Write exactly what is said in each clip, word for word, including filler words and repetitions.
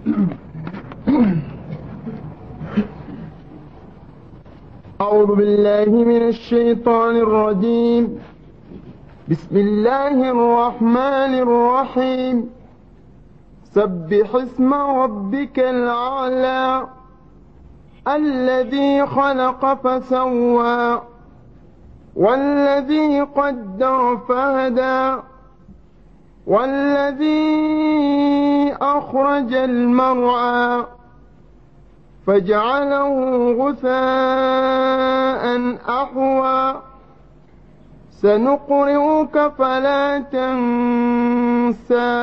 أعوذ بالله من الشيطان الرجيم. بسم الله الرحمن الرحيم. سبح اسم ربك الأعلى الذي خلق فسوى والذي قدر فهدى والذي أخرج المرعى فجعله غثاء أحوى سنقرئك فلا تنسى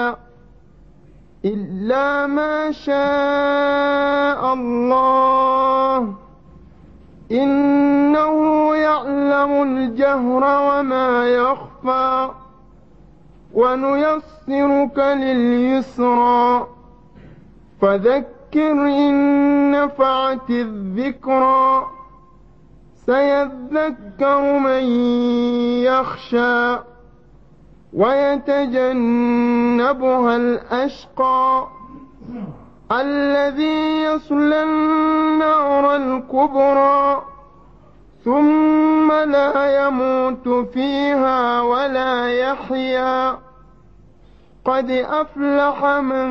إلا ما شاء الله إنه يعلم الجهر وما يخفى ونيسرك لليسرى فذكر إن نفعت الذكرى سيذكر من يخشى ويتجنبها الأشقى الذي يصلى النار الكبرى ثم لا يموت فيها ولا يحيا قد أفلح من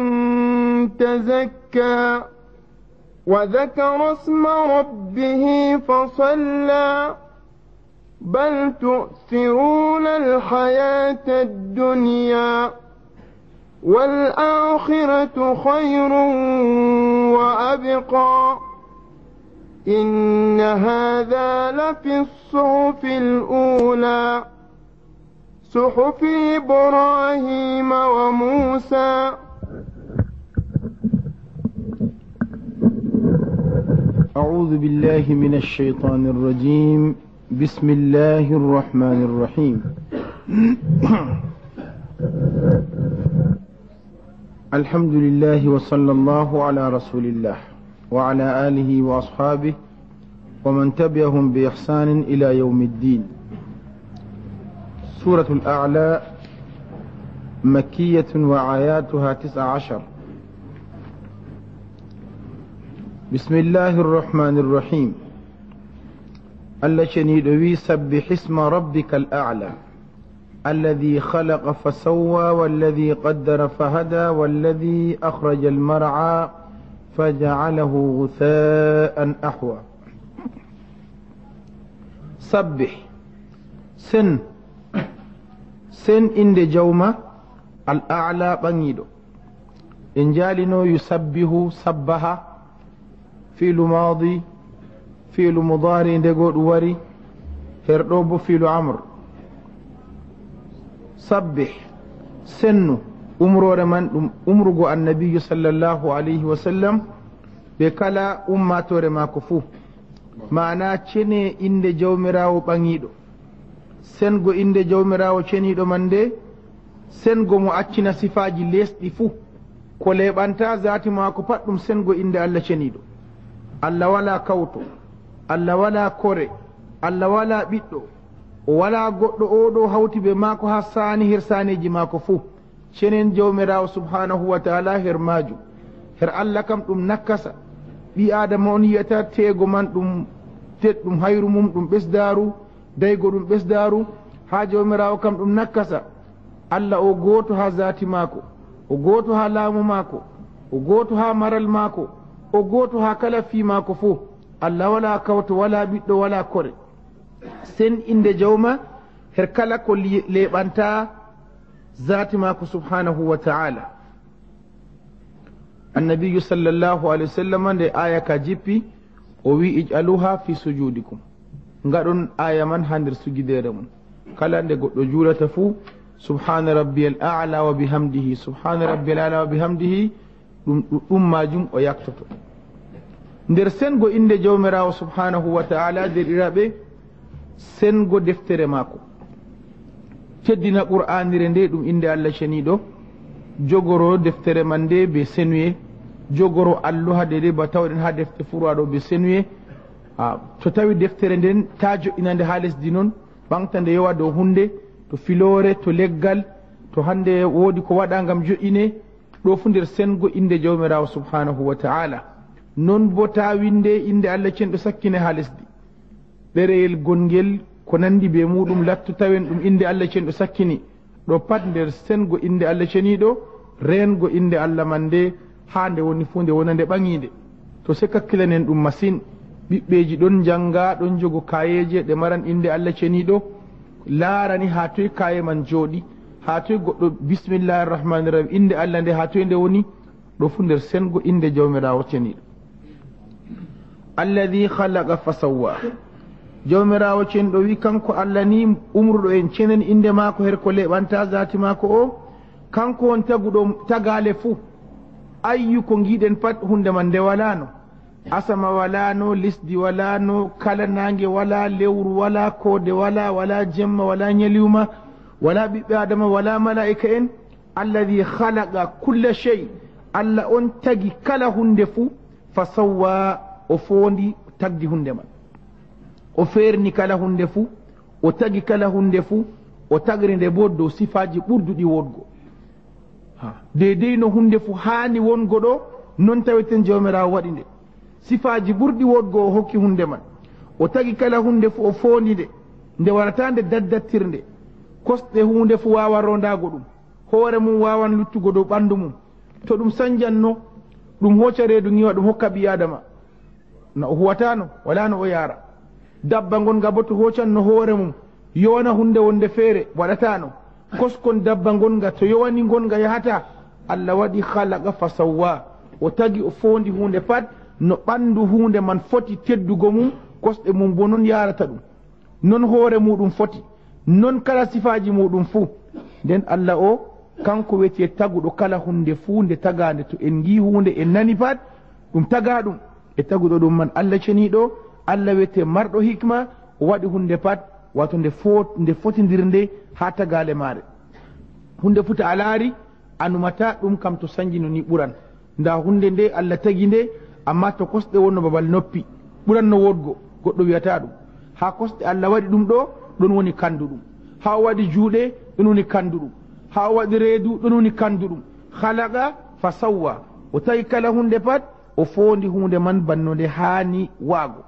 تزكى وذكر اسم ربه فصلى بل تؤثرون الحياة الدنيا والآخرة خير وأبقى إن هذا لفي الصحف الأولى صحف إبراهيم وموسى. أعوذ بالله من الشيطان الرجيم. بسم الله الرحمن الرحيم. الحمد لله وصلى الله على رسول الله وعلى آله وأصحابه ومن تبعهم بإحسان إلى يوم الدين. سورة الأعلى مكية وآياتها تسع عشر. بسم الله الرحمن الرحيم. الذي دوي سبح اسم ربك الأعلى الذي خلق فسوى والذي قدر فهدى والذي أخرج المرعى فجعله غثاء أحوى. سبح سن سن إند جوما الأعلى بنيدو إن جالنو يسبه سبها فيل ماضي فيل مضارع دغود وري هردوب فيل عمر. سبح سنو umrore man ɗum umrugo annabiyu sallallahu alayhi wa sallam ɓe kala ummatore mako fuu, mana cene inde jawmirawo ɓaŋiɗo, sengo inde jawmirawo ceniɗo man nde, sengo mo accina sifaji lesɗi fuu ko leɓanta zati mako pat ɗum sengo inde Allah ceniɗo. Allah wala kawto, Allah wala kore, Allah wala ɓiɗɗo, o wala goɗɗo oɗo hawti ɓe mako ha sani hirsaneji mako fuu. cenen jawmirawo subhanahu wa taala her maju her Allah kam ɗum nakkasa ɓi adama on yiyata teego man ɗum tet ɗum hayru mum ɗum ɓesdaru daygo ɗum ɓesdaru, ha jawmirawo kam ɗum nakkasa. Allah o goto ha zati mako, o goto ha laamu mako, o goto ha maral mako, o goto ha kala fi mako fo. Allah wala kawto wala ɓiɗɗo wala kore. sen inde jawma her kala ko leɓanta ذات ماكو سبحانه وتعالى. النبي صلى الله عليه وسلم دي آية كجيبي ووي اجعلوها في سجودكم غادون آية من هندر سجديرمون كلا دي غدو جولة فو سبحان ربي الأعلى وبحمده سبحان ربي الأعلى وبحمده ɗum majum o yaktoto. nder sengo inde jawmirawo subhanahu wa ta'ala derɗiraɓe sengo deftere mako teddina qur'anire nde ɗum inde Allah ceniɗo, jogoro deftere man nde be senuye, jogoro alluha de ba tawɗen ha defte furwaɗo be senuye. to tawi deftere nden ta joƴinande ha lesdi noon ɓamta nde yowa dow hunde, to filore to leggal, to hande woodi ko waɗa gam joƴine ɗo fu nder sengo inde jawmirawo subhanahu wa ta'ala. non bo tawinde inde Allah cenɗo sakkine ha lesdi ɗereyel gongel ko nandi be muɗum lattu tawen ɗum inde Allah cenɗo sakkini ɗo pat nder sengo inde Allah ceniɗo rengo inde Allah man nde ha nde woni fu nde wona nde ɓaŋide. to se kakkilanen ɗum masine ɓiɓɓeji ɗon janga ɗon jogo kayeje ɗe maran inde Allah ceniɗo laarani ha toye kaye man jooɗi, ha toye goɗɗo bismillahi rrahmani rrahim inde Allah nde ha toye nde woni. ɗo fu nder sengo inde jawmirawo ceniɗo. alladi halaqa fa sawwa, jawmirawo cenɗo wi kanko Allah ni umruɗo en cenen inde mako her ko leɓanta zati mako o, kanko on taguɗo tagale fuu. ayyu ko giɗen pat hunde man nde walano, asama walano, lisdi walano, kala nange wala, lewru wala, koode wala, wala jemma wala ñaliwma, wala ɓiɓɓe adama, wala malaika en. alladi halaqa kulla shey, Allah on tagi kala hunde fuu. fa sawwa, o fondi tagdi hunde man, o ferni kala hunde fuu, o tagi kala hunde fuu, o tagri nde bo dow sifaji ɓurduɗi wodgo. deydey no hunde fu hani wongo ɗo non taweten jawmirawo waɗi nde, sifaji ɓurɗi wodgo o hokki hunde man, o tagi kala hunde fu o fondi nde, nde warata nde daddattirnde. kosɗe hunde fu wawa rondago ɗum, hoore mum wawan luttugo dow ɓandu mum. to ɗum sanjanno ɗum hocca reedu ngiwa ɗum hokka ɓi adama, no o huwatano, wala no o yara. dabba gonga bo to hoccanno hoore mum yowna hunde wonde feere waɗatano. koskon dabba gonga to yowani gonga yahata. Allah waɗi halaqa fa sawwa, o tagi o fondi hunde pat no ɓandu hunde man foti teddugo mum, kosɗe mum bo non yarata ɗum, non hoore muɗum foti, non kala sifaji muɗum fuu. nden Allah o kanko weti taguɗo kala hunde fuu nde tagade. to en gi hunde en nani pat ɗum taga ɗum e taguɗo ɗum man Allah ceniɗo. Allah wete marɗo hikma, o waɗi hunde pat wato nde fo nde fotidirnde ha tagale maare. hunde futa a laari anumata ɗum kam to sanjino ni ɓuran. nda hunde nde Allah tagi nde, amma to kosɗe wonno babal noppi ɓuran no wodgo, goɗɗo wiyata ɗum. ha kosɗe Allah waɗi ɗum ɗo ɗon woni kandu ɗum, ha waɗi juuɗe ɗon woni kandu ɗum, ha waɗi reedu ɗon woni kandu ɗum. halaqa fa sawwa, o tawi kala hunde pat o fondi hunde man banno nde haani waago.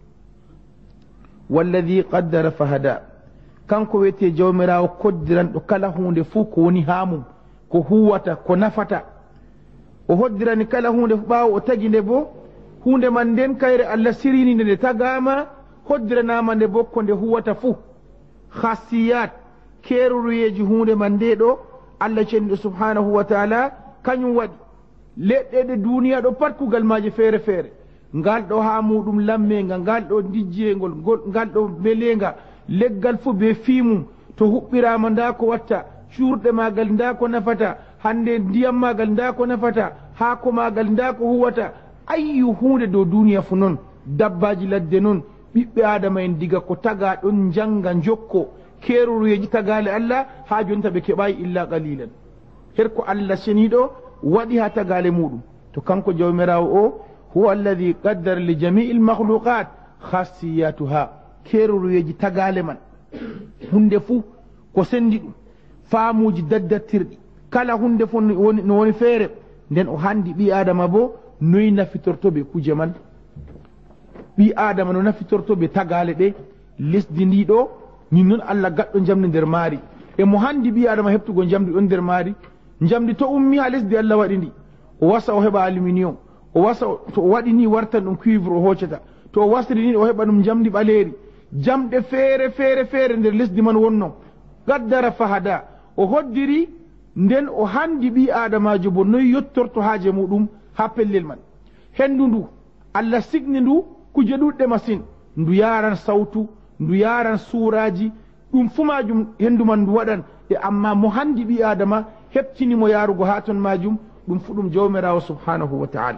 walladi qaddara fa hada, kanko wiyete jawmirawo koddiranɗo kala hunde fuu ko woni ha mum, ko huwata, ko nafata. o hoddirani kala hunde ɓawo o tagi nde bo hunde man nden kayre Allah sirini nde nde tagama, hoddiranama nde bo ko nde huwata fuu. khasiyat, keruruyeji hunde man nde ɗo Allah cenɗo subhanahu wa taala kañum waɗi. leɗɗe ɗe duniya ɗo pat kugal maje feere feere, ngal ɗo ha muɗum lammenga, ngal ɗo dijjengol, ngal ɗo belenga, leggal fu be fimum. to huɓɓirama nda ko watta, curɗe magal nda ko nafata, hande ndiyam magal nda ko nafata, haako magal nda ko huwata. ayyu hunde dow duniya fu noon, dabbaji ladde noon, ɓiɓɓe adama en diga ko taga ɗon janga jokko keruruyeji tagale Allah, ha jonta ɓe keɓayi illa qalilan. her ko Allah seniɗo waɗi ha tagale muɗum. to kanko jawmirawo o huwa alladi qaddara li jamii l makhluqat khasiyatuha, keruruyeji tagale man, hunde fuu ko sendi ɗum, faamuji daddattirɗi, kala hunde fo no woni feere. nden o handi ɓi adama bo noyi nafitortoɓe kuje man, ɓi adama no nafitortoɓe tagale ɗe. lesdi ndi ɗo min noon Allah gaɗɗo jamdi nder maari, e mo handi ɓi adama heɓtugo jamdi ɗon nder maari. jamdi to ummi ha lesdi Allah waɗi ndi, o wasa o heɓa aluminium, o wasa to o waɗi ni wartan ɗum cuivre o hoccata, to o wasri ni o heɓa ɗum jamdi ɓaleri. jamɗe feere feere feere nder lesdi man wonno. qaddara fahada, o hoddiri nden o handi ɓi adamajo bo noyi yettorto haaje muɗum ha pellel man. hendu ndu Allah signi ndu kuje ɗuɗɗe masine, ndu yaran sawtu, ndu yaran suuraji, ɗum fu majum hendu man ndu waɗan. e amma mo handi ɓi adama heɓtinimo yarugo ha ton majum, ɗum fu ɗum jawmirawo subhanahu wa ta'ala.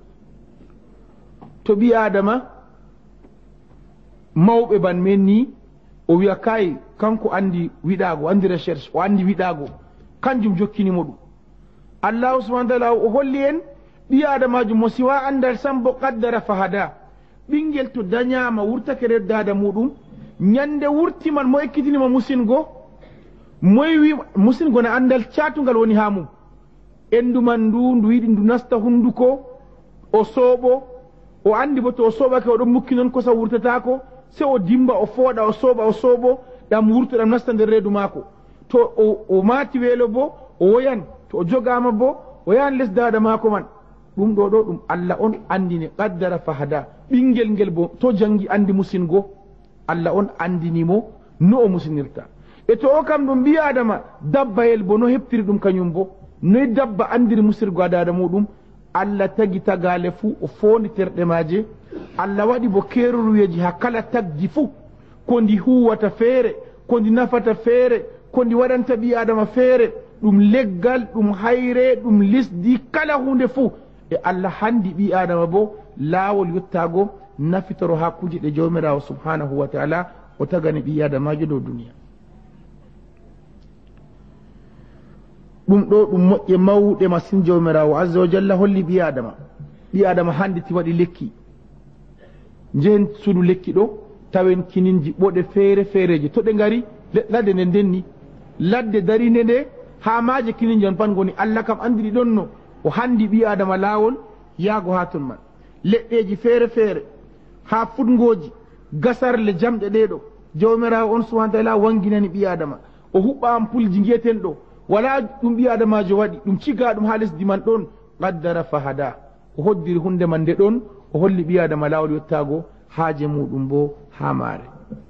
to ɓi adama mawɓe ban men ni o wiya kay kanko andi wiɗago, andi recherche, o andi wiɗago, kanjum jokkinimo ɗum. allahu subhanahu wa taala o holli en ɓi adamajo mo siwa andal sambo qaddara fahada. ɓinguel to dañama wurtake nder dada muɗum, ñande wurti man mo ekkitinimo musingo, moy wi musingo na andal catugal woni ha mum, endu man ndu ndu yiɗi ndu nasta hunduko o sooɓo o andi bo to o sooɓake oɗon mukki noon kosa wurtatako se o dimba o fooɗa o sooɓa o sooɓo ɗam wurto ɗam nasta nder reedu maako to o, o maati weelo bo o woyan to o jogama bo o yahan les dada maako man ɗum ɗo ɗo ɗum Allah on andini qaddara fahada ɓingel ngel bo to jangi andi musingo Allah on andinimo no o musinirta e to o kam ɗum ɓi adama dabbayel bo no heɓtiri ɗum kañum bo noyi dabba andiri musirgo a dada muɗum Allah tagi tagale fuu o fondi terɗe maje Allah waɗi bo keruruyeji ha kala tagdi fuu ko ndi huwata feere ko ndi nafata feere ko ndi waɗanta ɓi adama feere ɗum leggal ɗum hayre ɗum lisdi kala hunde fuu e Allah handi ɓi adama bo laawol yettago nafitoro ha kuje ɗe jawmirawo subhanahu wa taala o tagani ɓi adamajo dow duniya ɗum ɗo ɗum moƴƴe mawɗe masin jawmirawo azza wa jalla holli ɓi adama ɓi adama handiti waɗi lekki jehen suudu lekki ɗo tawen kininji ɓoɗe feere feereje to ɗe ngari ladde nde ndenni ladde darinde nde ha maje kininji on pan goni Allah kam andiri ɗon no o handi ɓi adama laawol yaago ha ton man leɗɗeji feere feere ha futgoji gasarle jamɗe ɗeɗo jawmirawo on subhanahu wa taala wanginani ɓi adama o huɓɓa ampulji guiyeten ɗo wala ɗum ɓi adamajo waɗi ɗum ciga ɗum ha lesdi man ɗon qaddara fahada o hoddiri hunde man nde ɗon o holli ɓi adama lawol yettago haaje muɗum bo ha maare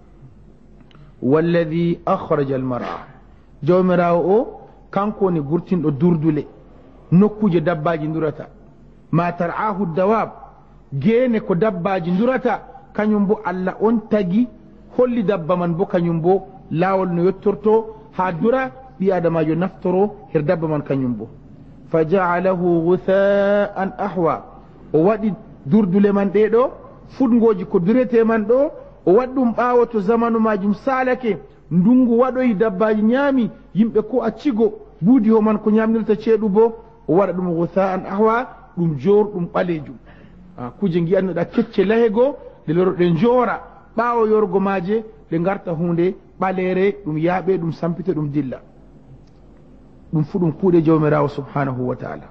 walladi akhraja almar'a jawmirawo o kanko woni gurtinɗo durdule nokkuje dabbaji durata ma tar'ahu dawab gene ko dabbaji durata kañum bo Allah on tagi holli dabba man bo kañum bo lawol no yettorto ha dura ɓi adamajo naftoro her dabba man kañum bo fa ja'alahu ghutha'an ahwa o waɗi durdule man ɗeɗo futgoji ko durete man ɗo o waɗi ɗum ɓawo to zamanu majum salake ndungu waɗoyi dabbaji ñaami yimɓe ko a cigo buudi ho man ko ñamnirta ceeɗu bo o waɗa ɗum ghutha'an ahwa ɗum jorɗum ɓalejum a kuje giyannoɗa kecce lahego ɗe loro ɗe joora ɓawo yorgo maje ɗe garta hunde ɓalere ɗum yaaɓe ɗum sampita ɗum dilla ɗum fu ɗum kuuɗe jawmirawo subhanahu wa taala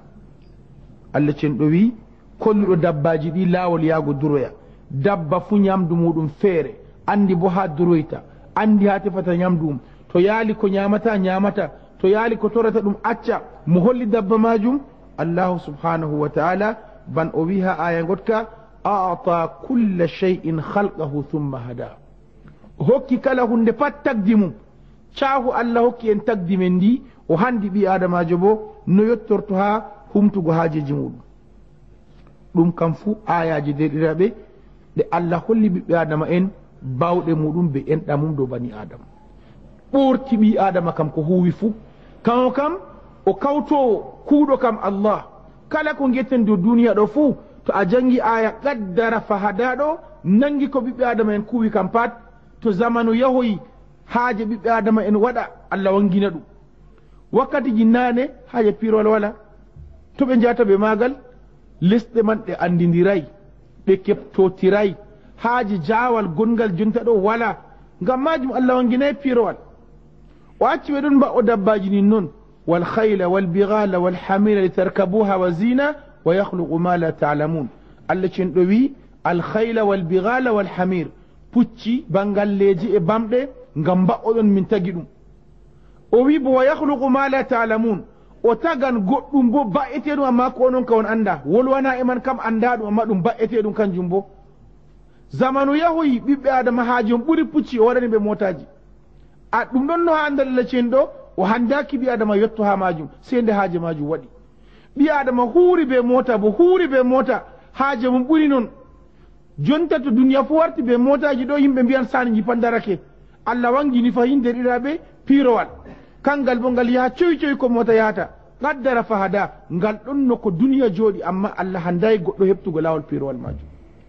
Allah cenɗo wi kolluɗo dabbaji ɗi laawol yaago duroya dabba fu ñamdu muɗum feere andi bo ha duroyta andi ha tefata ñamdu mum to yaali ko ñamata ñamata to yaali ko torata ɗum acca mo holli dabba majum allahu subhanahu wa taala ban o wi ha aya gotka ata kulla shay'in khalqahu thumma hada hokki kala hunde pat tagdi mum caahu Allah hokki en tagdi men ndi o handi ɓi adamajo bo no yettorto ha humtugo haajeji muɗum ɗum kam fu ayaji derɗiraɓe ɗe Allah holli ɓiɓɓe adama en bawɗe muɗum be enɗa mum dow bani adama ɓorti ɓi adama kam ko huwi fu kamo kam o kawtowo kuuɗo kam Allah kala ko guetten dow duniya ɗo fu to a jangi aya qaddara fahada ɗo nangi ko ɓiɓɓe adama en kuwi kam pat to zamanu yahoyi haaje ɓiɓɓe adama en waɗa Allah wangina ɗum wakkati jinnane haaje pirol wala to ɓe jata ɓe magal lesɗe man ɗe andidiray ɓe keptotiray haaji jawal gongal jonta ɗo wala ngam majum Allah wanginayi pirowal o acci ɓe ɗon mba'o dabbaji nin noon wal khayla wal bighala wal hamira litarkabuha wa zina wa yakhluqu ma la ta'lamun Allah cenɗo wi al khayla wal bighala wal hamir pucci bangalleji e bamɗe ngam mba'oɗon min tagi ɗum o wi bo wa yakhluqu ma la ta'lamun o tagan goɗɗum bo ba'eteɗum amma ko onon ka on anda wolwana e man kam anda ɗum amma ɗum ba'eteɗum kanjum bo zamanu yahoyi ɓiɓɓe adama haaji on ɓuri pucci o waɗani ɓe motaji a ɗum ɗon no ha andal Allah cenɗo o handaki ɓi adama yetto ha majum sey nde haaje majum waɗi ɓi adama huuri be mota bo huuri be mota haaje mum ɓuri noon jonta to duniya fu warti be motaji ɗo yimɓe mbiyan sani jipandarake Allah wangini fayin derɗiraɓe pirowal kangal bo ngal yaha coyi coyi ko mota yahata qaddara fahada ngal ɗon no ko duniya jooɗi amma Allah handayi goɗɗo heɓtugo lawol pirowal majum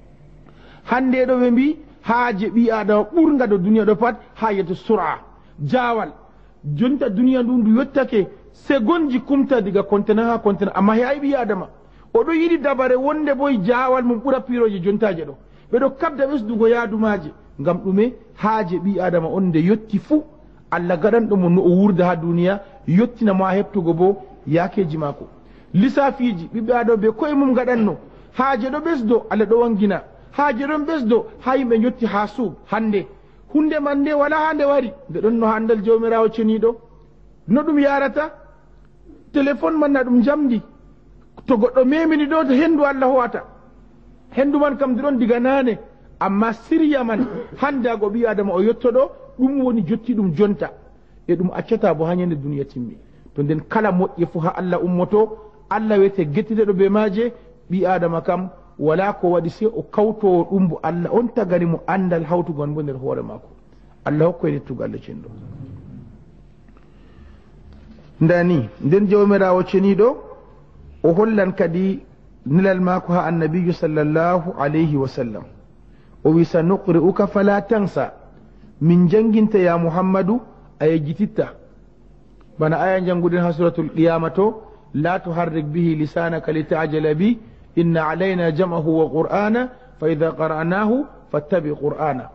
hande ɗo ɓe mbi haaje ɓi adama ɓurga do duniya ɗo pat ha yeto sura jawal jonta duniya ndu ndu yettake segonji kumta diga kontena ha kontena amma he ay ɓi adama oɗo yiɗi dabare wonde boy jawal mum ɓura piroje jontaje ɗo ɓeɗo kabda ɓesdugo yaadumaje ngam ɗume haaje ɓi adama on nde yetti fuu Allah gaɗanɗo mo no o wurda ha duniya yettinamo ha heɓtugo bo yakeji mako lisafiji ɓiɓɓe aɗo ɓe koye mum gaɗanno haaje ɗo ɓesdo Allah ɗo wangina haaje ɗon ɓesdo ha yimɓe jotti ha suub hande hunde man nde wala ha nde wari nde ɗon no handal jawmirawo ceniɗo no ɗum yarata téléphone man na ɗum jamdi to goɗɗo memini ɗo to hendu Allah howata hendu man kam ɗon diga nane amma siriya man hande ago ɓi adama o yettoɗo ɗum woni jotti ɗum jonta e ɗum accata bo ha ñande duniya timmi to nden kala moƴƴe fo ha Allah ummoto Allah wiyete guettiteɗo be maje ɓi adama kam wala ko waɗi se o kawtowo ɗum bo Allah on tagari mo andal hawtugon bo nder hoore mako Allah hokkoye lettugo Allah cenɗo ndani nden jawmirawo ceniɗo o hollan kadi nilal mako ha annabiyu sallllahu alayhi wa sallam o wi sa nuqri'uka fala tansa min janginta ya muhammadu a yejjititta bana aya janguɗen ha suratul qiyama to la tuharrik bihi lisanaka litajala bi inna alayna jam'ahu wa qur'ana fa idha qara'nahu fattabi qur'ana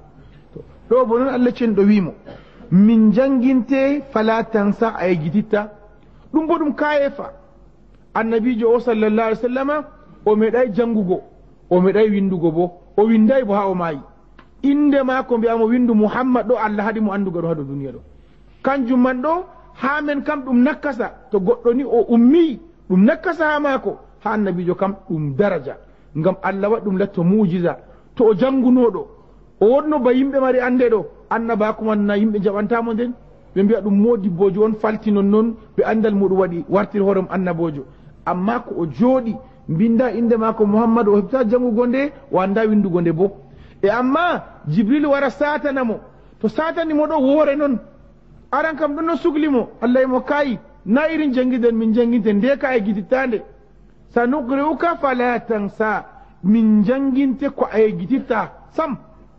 ɗo bo noon Allah cenɗo wimo min janginte fala tansa a yejjititta ɗum bo ɗum kayefa annabijo o sallallah alih w sallama o meɗay jangugo o meɗay windugo bo o winday bo ha o maayi inde ma ko mbiyamo windu muhammad ɗo Allah haɗi mo anduga ɗo ha ɗo duniya ɗo kanjum man ɗo ha men kam ɗum nakkasa to goɗɗo ni o ummi ɗum nakkasa ha maako ha annabijo kam ɗum daraja ngam Allah waɗi ɗum latto mujiza to o jangunoɗo o wonno ba yimɓe mari ande ɗo annabako man na yimɓe jaɓantamo nden ɓe mbiya ɗum modibbojo on falti non noon ɓe andal muɗum waɗi wartir hoorem annabojo amma ko o jooɗi mbinda inde mako muhammadu o heɓta jangugo nde o anda windugo nde bo e amma jibril wara satanamo to satanimo ɗo woore noon aran kam ɗon no suglimo Allah mo kayi na irin jangiden min janginte nde ka e gitittande sa nuqri'uka fala tansa min janginte ko a gititta sam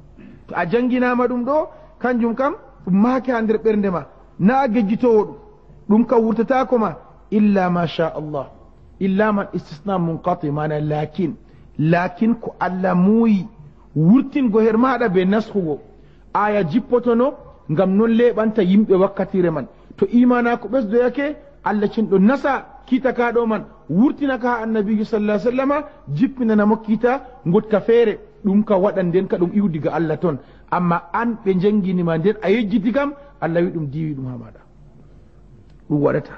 to a janginama ɗum ɗo kanjum kam ɗum maake ha nder ɓernde ma na gejjitowo ɗum ɗum kam wurtatako ma illa ma sha Allah illa man istisna munqati mana lakin lakin ko Allah muuyi wurtingo her maɗa be nashugo aya jippotono ngam non leɓanta yimɓe wakkatire man to imana ko ɓesdoyake Allah cenɗo nasa kitakaɗo man wurtinaka ha annabijo sallah ah sallama jippinanamo kita gotka feere ɗum ka waɗan nden ka ɗum iwdiga Allah toon amma an ɓe janginima nden a yejjiti kam Allah wi ɗum diwi ɗum ha maɗa ɗum waɗata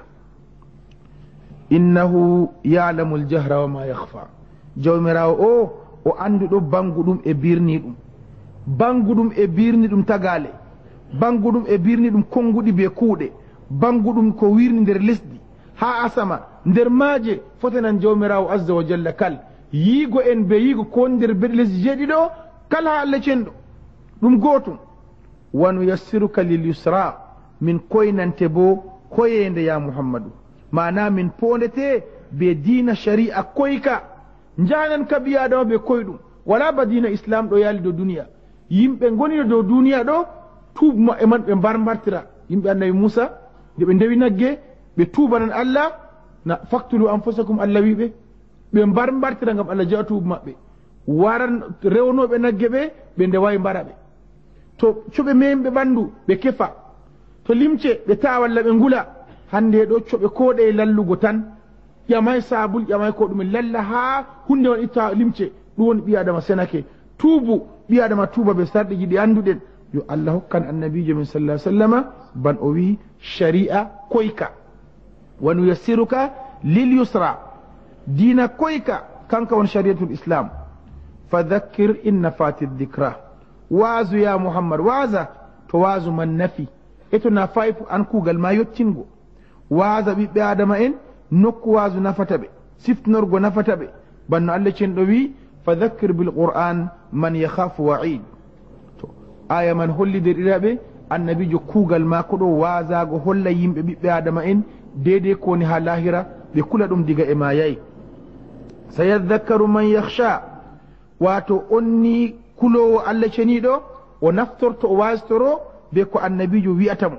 innahu yalamu ljahra wa ma yahfa jawmirawo o o anduɗo banguɗum e birni ɗum banguɗum e birni ɗum tagale banguɗum e birni ɗum konguɗi be kuuɗe banguɗum ko wirni nder lesdi ha asama nder maaje fotanan jawmirawo azza wa jalla kal yiigo en be yiigo ko nder beɗe lesdi jeeɗiɗo kala ha Allah cenɗo ɗum gootum wanu yassiruka lil yusra min koynante bo hoyende ya muhammadu mana min pondete be dina shari'a koyka janan ka ɓi adama ɓe koyɗum wala ba dina islam ɗo yaali dow duniya yimɓe goniɗo dow duniya ɗo tuubma e man ɓe mbarmbartira yimɓe annabi moussa nde ɓe ndewi nagge ɓe tuubanan Allah na faktulu anfusakum Allah wiɓe ɓe mbarmbartira gam Allah jaa tuubu maɓɓe waran rewnoɓe nagge ɓe ɓe ndewawi mbara ɓe to coɓe memɓe ɓandu ɓe kefa to limce ɓe tawa walla ɓe ngula hande ɗo coɓe koɗe lallugo tan ƴamay sabul ƴamay ko ɗumen lalla ha hunde on itta limce ɗum woni ɓi adama senake tuubu ɓi adama tuuba ɓe sarɗiji ɗi anduɗen yo Allah hokkan annabijo min sallah sallama ban o wi shari'a koyka wa nuyassiruka lil yusra dina koyka kanka won shari'atul islam fadhakkir in nafati dhikra waazu ya muhammad waaza to waazu man nafi eto na fayfu an kugal ma yottingo waaza ɓiɓɓe adama en nokku waazu nafata ɓe siftinorgo nafata ɓe banno Allah cenɗo wi fadhakkir bil qur'an man yakhafu wa'id to aya man hollidiriɗaɓe annabijo kuugal mako ɗo waazago holla yimɓe ɓiɓɓe adama en deedei ko woni ha lahira ɓe kula ɗum diga e ma yayi sayadhakkaru man yakhsha wato onni kulowo Allah ceniɗo o naftorto o wasitoro be ko annabijo wi'atamo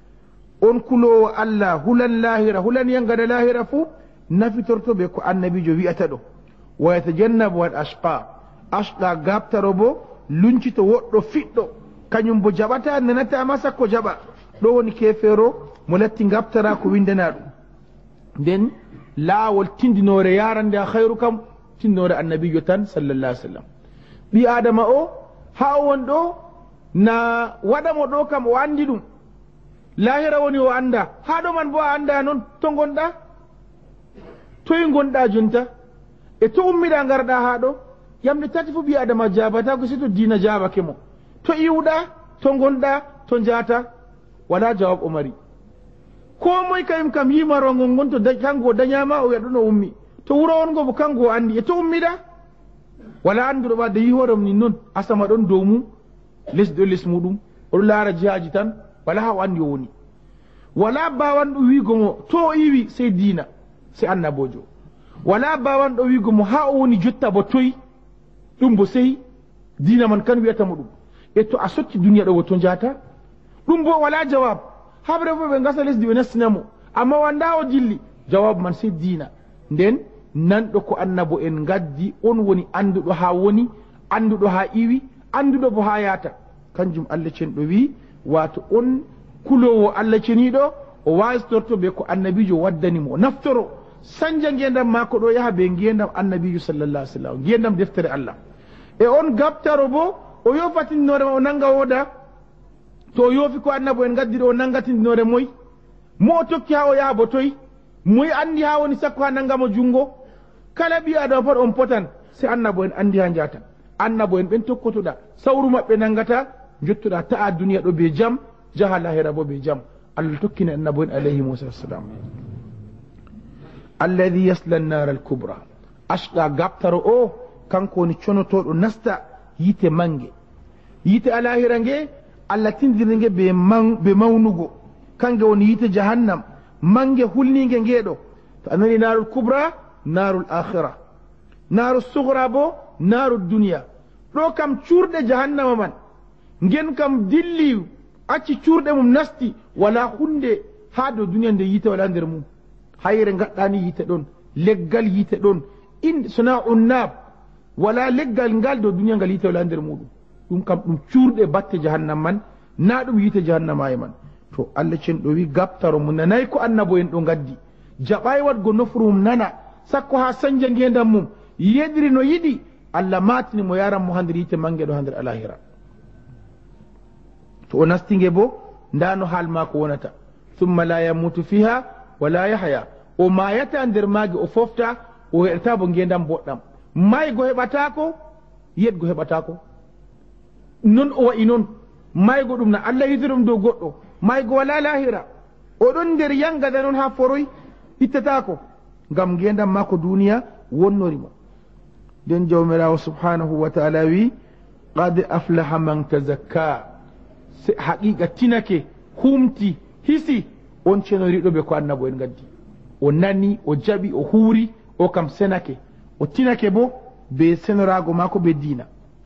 on kulowo Allah hulan lahira hulan yangada lahira fuu nafitorto be ko annabijo wi'ata ɗo wa yatajannabu al ashqa ashqa gabtaro bo luncito woɗɗo fiɗɗo kañum bo jaɓata nanata masa ko jaɓa ɗo woni kefero mo latti gabtara ko windana ɗum nden laawol tindinore yarande a khayru kam tindinore annabijo tan sallallahu alaihi wasallam ɓi adama o ha won ɗo na waɗamo ɗo kam o andi ɗum lahira woni o anda ha ɗo man bo a anda noon to gonɗa toye gonɗa jonta e to ummiɗa garɗa ha ɗo yamde tati fo ɓi adama jabata ko si to dina jabake mo to iwɗa to gonɗa to jata wala jawab o mari ko moy kayum kam yimarongol ngon to kanko dañama o wiya ɗo no ummi to wuro on go bo kanko o andi e to ummiɗa wala anduɗo ɓadde yi hoorem ni noon asama ɗon dow mum lesdi o les muɗum oɗo laara jihaji tan wala ha o andi o woni wala bawanɗo wigomo to o iwi sey dina sey annabojo wala bawanɗo wigomo ha o woni jotta bo toyi ɗum bo sey dina man kan wiyatamo ɗum e to a sotti duniya ɗo wo to jata ɗum bo wala jawab haɓre fo ɓe gasa lesdi ɓe nastinamo amma wanda o jilli jawab man sey dina nden nanɗo ko annabo en gaddi on woni anduɗo ha woni anduɗo ha iwi anduɗo bo ha yata kanjum allah cenɗo wi wato on kulowo allah ceniɗo o wastorto be ko annabijo waddanimo o naftoro sanja ngendam mako ɗo yaha be ngendam annabijo sallallah alih sallam ngendam deftere allah e on gabtaro bo o yofatinnorema o nanga woda to o yoofi ko annabo en gaddi ɗo o nangatindinore moy mo o tokki ha o yaha bo toyi moy andi ha woni sakko ha nangamo jungo kala ɓi adama pat on potan si annabo en andi ha jata annabo en ɓen tokkotoɗa sawru maɓɓe nangata jottuɗa ta'a duniya ɗo be jam jaha lahira bo be jam allah tokkini annabo en alayhim wasalam alladi yasla nnara al kubra ashqa gabtaro o kanko woni conotoɗo nasta yite mange yite alahira nge allah tindirde nge be be mawnugo kange woni yite jahannam mange hulninge ngeɗo to a nani narul kubra narul akhira naru sugra bo naru duniya ɗo kam curɗe jahannama man ngen kam dilli acci curɗe mum nasti wala hunde ha dow duniya nde yite wala nder mum hayre gaɗɗani yite ɗon leggal yite ɗon inde sona unnab wala leggal ngal dow duniya ngal yite wala nder muɗum ɗum kam ɗum curɗe batte jahannam man na ɗum yite jahannama e man to allah cenɗo wi gabtaro mum nanayi ko annabo en ɗo gaddi jaɓayi wadgo nofru mum nana sakko ha sanja ngendam mum yeɗiri no yiɗi allah matini mo yaran mo ha nder yite mangue ɗo ha nder alahira to o nastinge bo ndano haal mako wonata thumma la yamutu fiha wala yahya o mayata nder mage o fofta o heɗata bo ngendam boɗɗam maygo heɓatako yetgo heɓatako non o wayi noon maygo ɗum na allah yidi ɗum dow goɗɗo maygo wala lahira oɗon nder yangada noon ha foroy ittatako ngam ngendam mako duniya wonnorimo nden jawmirawo subhanahu wa taala wi qad aflaha man tazakka haqiqa tinake humti hisi on cenoriɗo ɓe ko annabo en gaddi o nani o jaɓi o huuri o kam senake o tinake bo be senorago mako be dina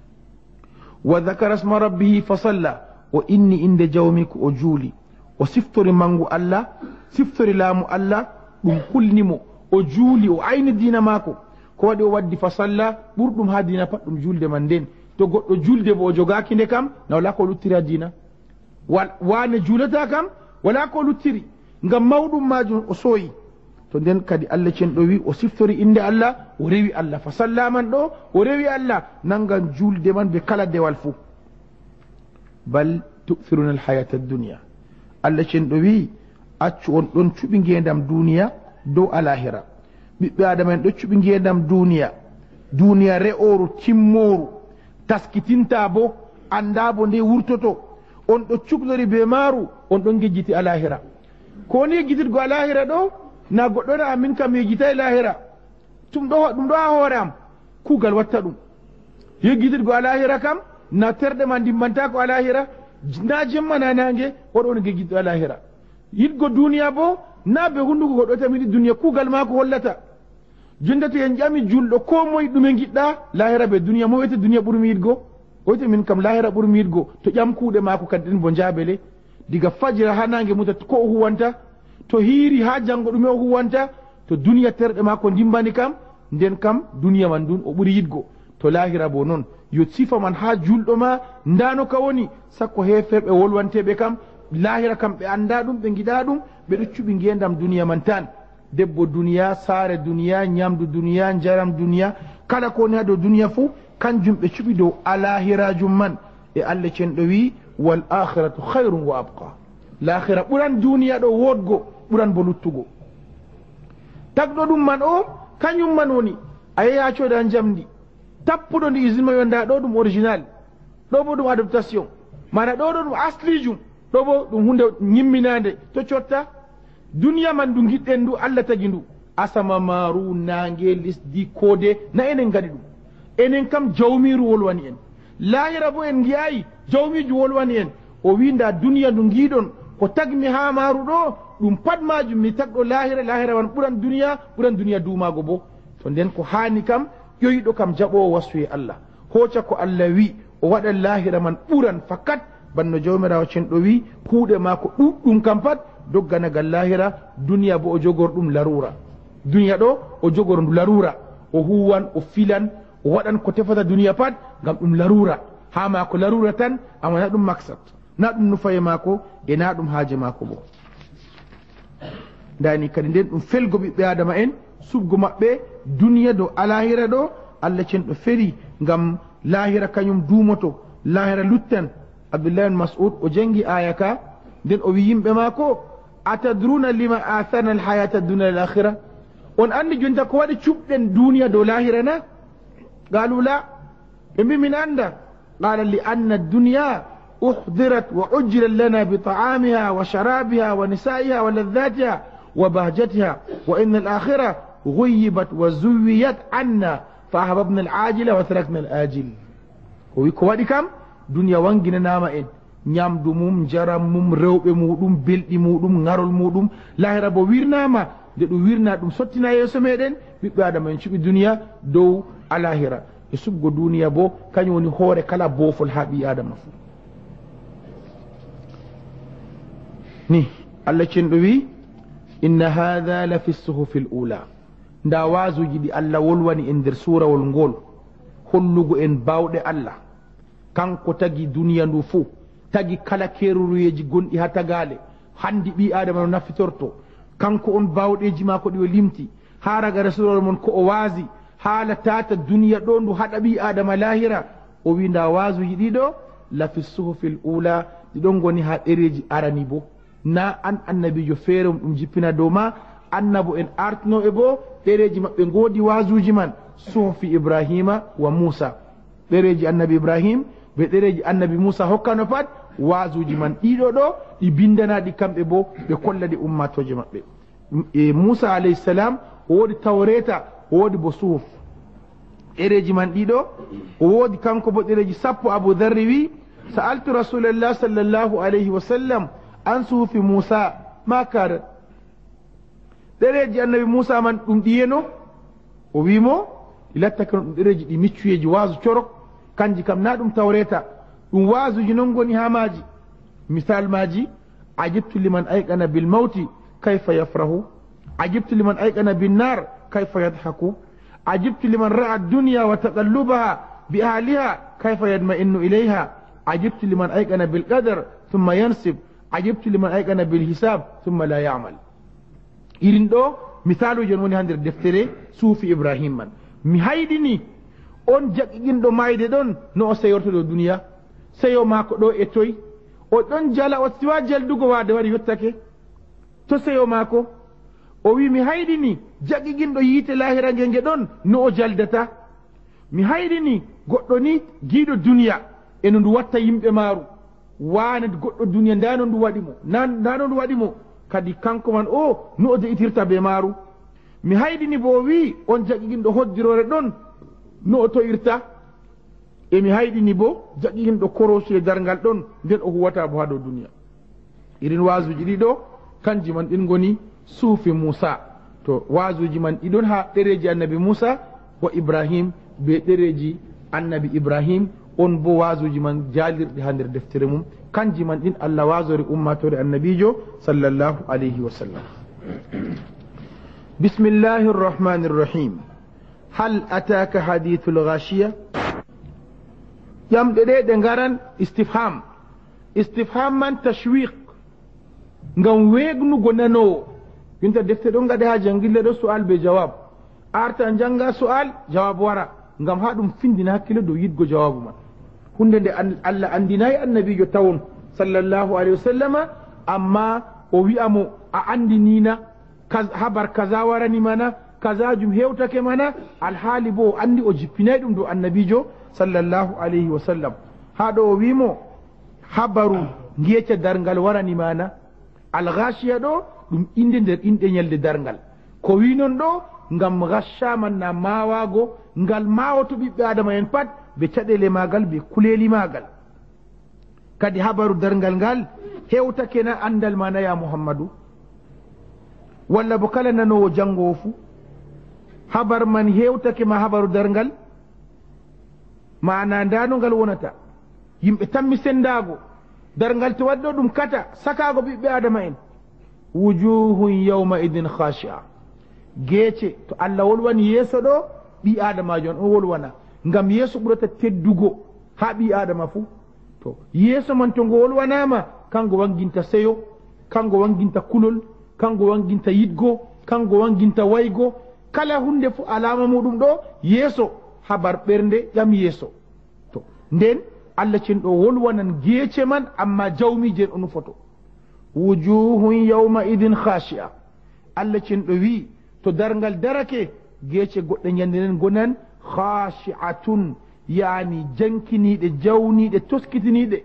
wa dhakara sma rabbihi fa salla o inni inde jawmi ko o juuli o siftori mangu allah siftori laamu allah ɗum hulnimo o juuli o ayni dina mako ko waɗi o waddi fa salla ɓurɗum ha dina pat ɗum julde man nden to goɗɗo julde bo o jogaki nde kam na wala ko luttiri ha dina wane juulata kam wala ko luttiri ngam mawɗum majum o sooyi to nden kadi allah cenɗo wi o siftori inde allah o rewi allah fa salla man ɗo o rewi allah nangan julde man be kala dewal fuu bal tu'thiruna alhayata addunia allah cenɗo wi accu on ɗon cuɓi ngendam duniya dow alahira ɓiɓɓe adama en ɗo cuɓi ngendam duniya duniya re'oru timmoru taskitinta bo anda bo nde wurtoto on ɗo cuɓlori be maaru on ɗon gejjiti alahira ko woni yejjititgo alahira ɗo na goɗɗo na amin kam yejjitayi lahira ɗum ɗo ɗum ɗo ha hoore am kuugal watta ɗum yejjititgo alahira kam na terɗe ma dimbanta ko alahira na jemma na nangue oɗo woni gejjitɗo alahira yiɗgo duniya bo na be hunduko goɗɗo tamiɗi duniya kuugal ma ko hollata jonde to en ƴami julɗo ko moye ɗume giɗɗa lahira be duniya mo wiyete duniya ɓuurmi yiɗgo o wiyete min kam lahira ɓuurmi yiɗgo to ƴam kuuɗe mako kadi ɗen bo jaabele diga fajira ha nangue muta ko o huwanta to hiiri ha janggo ɗume o huwanta to duniya terɗe mako dimbani kam nden kam duniya man ndun o ɓuuri yiɗgo to lahira bo noon yo sifa man ha julɗo ma ndano ka woni sakko heferɓe wolwanteɓe kam lahira kam ɓe anda ɗum ɓe giɗa ɗum ɓeɗo cuɓi ngendam duniya man tan debbo duniya, saare duniya, ñamdu duniya, njaram duniya, kala ko woni ha dow duniya fuu kanjum ɓe cuɓi dow alahirajum man. e allah cenɗo wi wal akhiratu hayrum wa abqa, lahira ɓuran duniya ɗo wodgo, ɓuran bo luttugo. tagɗo ɗum man o kañum man woni a yeeya coda jamdi tappuɗo ndi usine ma yonda ɗo ɗum original, ɗo bo ɗum adaptation, mana ɗo ɗo ɗum aslijum, ɗo bo ɗum hunde ñimminade. to cotta duniya man ndu giɗɗen ndu allah tagi ndu, asama maru nangue lesdi koode na enen gaɗi ɗum, enen kam jawmiru wolwani en. lahira bo en giyayi jawmiju wolwani en. o winda duniya ndu giɗon ko tagmi ha maru ɗo ɗum pat majum mi tagɗo lahira, lahira man ɓuran duniya, ɓuran duniya dumago bo. to nden ko hani kam ƴoyiɗo kam jaɓowo wasfu e allah, hoca ko allah wi o waɗa lahira man ɓuran fakat, banno jawmirawo cenɗo wi kuuɗe ma ko ɗuɗɗum kam pat dogganagal lahira, duniya bo o jogor ɗum larura. duniya ɗo o jogor ndu larura, o huwan o filan o waɗan ko tefata duniya pat gam ɗum larura, ha mako larura tan, amma na ɗum maksat, na ɗum nufaye mako e na ɗum haaje mako bo. dani kadi nden ɗum felgo ɓiɓɓe adama en subgo maɓɓe duniya dow alahira ɗo, allah cenɗo feri gam lahira kañum dumoto, lahira lutten. abdullah ibn mas'ud o jangi aya ka, nden o wi yimɓe mako atadruna lima athana alhayata dunia al akhira, on andi jonta ko waɗi cuɓɗen duniya dow lahira na? qalu la, ɓe mbi min anda. qala li anna dunya uhdirat wa ujjilat lana bi ta'amiha wa sharabiha wa nisa'iha wa ladhatiha wa bahjatiha wa inna al akhira ghuyibat wa zuwiyat anna fa ahbabna al ajila wa tarakna al ajil. o wi ko waɗi kam duniya wanginanama en ñamdu mum, jaram mum, rewɓe muɗum, belɗi muɗum, ngarol muɗum. lahira bo wirnama, nde ɗum wirna ɗum sottina yeeso meɗen. ɓiɓɓe adama en cuɓi duniya dow alahira. e subgo duniya bo kañum woni hoore kala boofol ha ɓi adama fu. ni allah cenɗo wi inna hadha la fi suhufi l ula, nda wasuji ɗi allah wolwani en nder surawol ngol hollugo en bawɗe allah, kanko tagi duniya ndu fuu, tagi kala keruruyeji gonɗi ha tagale handi ɓi adama no nafitorto, kanko on bawɗeji mako ɗi o limti ha raga rasulol mon ko o waasi haala tata duniya ɗo ndu haɗa ɓi adama lahira. o wi nda wasuji ɗiɗo la fi suhufi l ula, ɗiɗon goni ha ɗereji arani bo, na an annabijo feere ɗum jippina dow ma, annabo en artino e bo ɗereji maɓɓe ngoodi wasuji man. suhufi ibrahima wa musa, ɗereji annabi ibrahim be ɗereji annabi musa hokkano pat wasuji man ɗiɗo ɗo ɗi bindanaɗi kamɓe bo ɓe kollaɗi ummatoje maɓɓe. e musa alayhi salam o woodi tawreta, o woodi bo suhuf, ɗereji man ɗiɗo o woodi kanko bo ɗereji sappo. abu dharri wi sa'altu rasulallah sallallahu alayhi wa sallam an suhufi musa ma karat, ɗereji annabi musa man ɗum ɗiyeno? o wimo ilattake no ɗum ɗereji ɗi miccuyeji wasu corok, kanji kam na ɗum tawreta, ɗum wasuji non goni ha maji. misal maji ajibtu liman ayqana bil mawti kayfa yafrahu, ajibtu liman ayqana bin nar kayfa yadhaku, ajibtu liman ra'a ad-dunya wa taqallubaha bi ahliha kayfa yadma'innu ilayha, ajibtu liman ayqana bil qadar thumma yansib, ajibtu liman ayqana bil hisab thumma la ya'mal. irin ɗo misaluji woni ha nder deftere suufi ibrahim man. mi haydini on jaqiginɗo mayde ɗon no o seyorto ɗo duniya, seyo mako ɗo e toy, o ɗon jala, o siwa jaldugo wade wari yottake to seyo mako. o wi mi haydini jaqiginɗo yiite lahira nge nge ɗon no o jaldata. mi haydini goɗɗo ni giiɗo duniya eno ndu watta yimɓe maaru, wane goɗɗo duniya ndano ndu waɗi mo, ndano ndu waɗi mo, kadi kanko man o no o de'itirta be maaru. mi haydini bo o wi on jaqiginɗo hoddirore ɗon no o toyirta. e mi haydini bo jaqiginɗo korosu e dargal ɗon nden o huwata bo ha dow duniya. irin wasuji ɗiɗo kanji man ɗin goni suufi musa. to wasuji man ɗiɗon ha ɗereji annabi musa wa ibrahim be ɗereji annabi ibrahim, on bo wasuji man jalirɗi ha nder deftere mum, kanji man ɗin allah wasori ummatore annabijo sallallahu alayhi wa sallam. bismillahi rrahmani rrahim. hal ataka hadithul ghashiya, yamɗe ɗe ɗe ngaran istifham. istifham man tashwiq, ngam wegnugo nanowo winta defte ɗon gaɗe ha jangille ɗo su'al be jawab arta janga su'al jawab wara ngam ha ɗum findina hakkilo dow yidgo jawabu man hunde nde Allah andinayi annabijo tawon sallallahu alaihi wasallama amma o wi'amo a andinina habar kaza warani mana kaza jum hewtake mana alhaali bo o andi o jippinayi ɗum dow annabijo sallallahu alaihi wasallam ha ɗo o wimo habaru ngiyecca darngal warani mana alghashiya ɗo ɗum inde nder inɗe ñalde darngal ko wi non ɗo ngam gashaman na mawago ngal mawoto ɓiɓɓe adama en pat ɓe caɗele magal ɓe kuleli magal kadi habaru darngal ngal hewtake na andal mana ya muhammadu walla bo kala nanowo jangowo fu habar man hewtake ma habaru darngal mana ndano ngal wonata yimɓe tammi sendago darngal to waɗɗo ɗum kata sakago ɓiɓɓe adama en wujuhun yawma idin khashi'a geece to Allah wolwani yeeso ɗo ɓi adamajo on o wolwana ngam yeeso ɓurata teddugo ha ɓi adama fu to yeeso man to ngo wolwanama kango wanginta seyo kango wanginta kulol kango wanginta yidgo kango wanginta waygo kala hunde fu alama muɗum ɗo yeeso habar ɓernde ƴam yeeso to nden Allah cen ɗo wolwanan geece man amma jawmije en onu foto wujuhun yawma idin khashi'a Allah cen ɗo wi to darngal darake geece goɗɗe ñandinen gonan khashi'atun yani jankiniɗe jawniɗe toskitiniɗe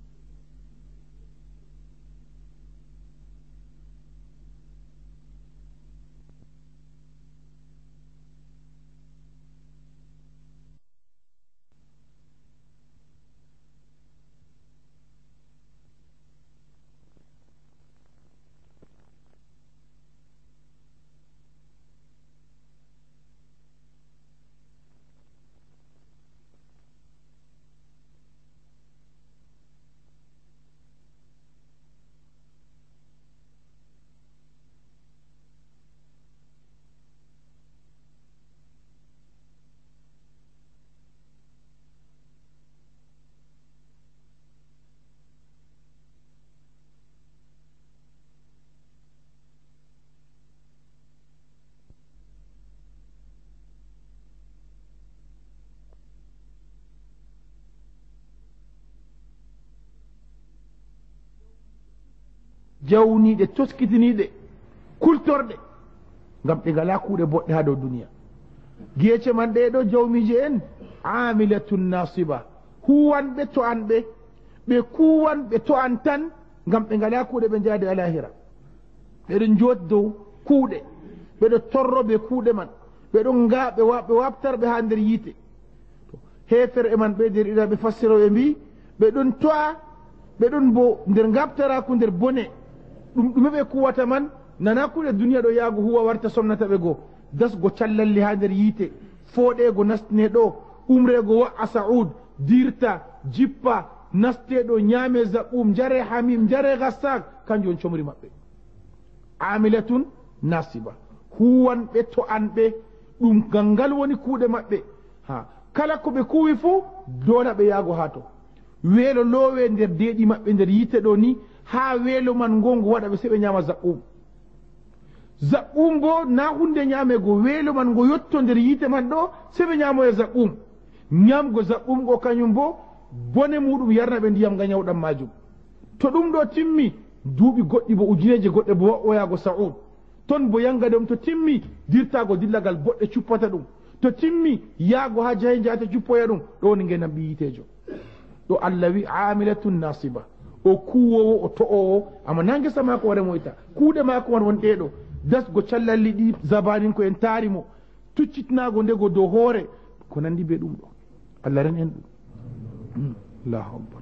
jawniɗe toskitiniɗe kultorɗe ngam ɗe ngala kuuɗe boɗɗe ha dow duniya geece man ɗe ɗo jawmije en amilatun nasiba huwanɓe to an ɓe ɓe kuwanɓe to an tan ngam ɓe ngala kuuɗe ɓe jaade alahira ɓeɗo joot dow kuuɗe ɓeɗo torroɓe kuuɗe man ɓeɗo ngaɓe ɓe wabtarɓe ha nder yiite hefere e man ɓe nder iraɓe fassiroɓe mbi ɓeɗon to'a ɓeɗon bo nder ngabtaraku nder bone ɗum ɗume ɓe kuwata man nana kuuɗe duniya ɗo yaago huwa warta somnata ɓe go dasgo callalli ha nder yiite fooɗego nastine ɗo umrego wa'a saud dirta jippa nasteɗo ñaame zaɓɓum jare hamim jare gassak kanjum on comri maɓɓe amilatun nasiba huwanɓe to an ɓe ɗum gangal woni kuuɗe maɓɓe ha kala ko ɓe kuwi fuu dona ɓe yaago ha to weelo loowe nder deeɗi maɓɓe nder yitte ɗo ni ha weelo man ngongo waɗa ɓe seɓe ñama zaɓɓum zaɓɓum bo na hunde ñamego weelo man ngo yotto nder yiite man ɗo seɓe ñamoye zaɓɓum ñamgo zaɓɓum go kañum bo bone muɗum yarna ɓe ndiyam nga ñawɗam majum to ɗum ɗo timmi duuɓi goɗɗi bo ujineje goɗɗe bo waɗoyago saud ton bo yanga ɗum to timmi dirtago dillagal boɗɗe cuppata ɗum to timmi yaago ha jahe jata cuppoya ɗum ɗo woni ngenam ɓi yitejo ɗo Allah wi amilatun nasiba o kuwowo o to'owo amma na ngesa mako ware moyta kuuɗe mako wan won ɗeɗo dasgo callalli ɗi zabanin ko en taarimo tuccitnago ndego dow hoore ko nandi be ɗum ɗo Allah ren en ɗum allahu akbar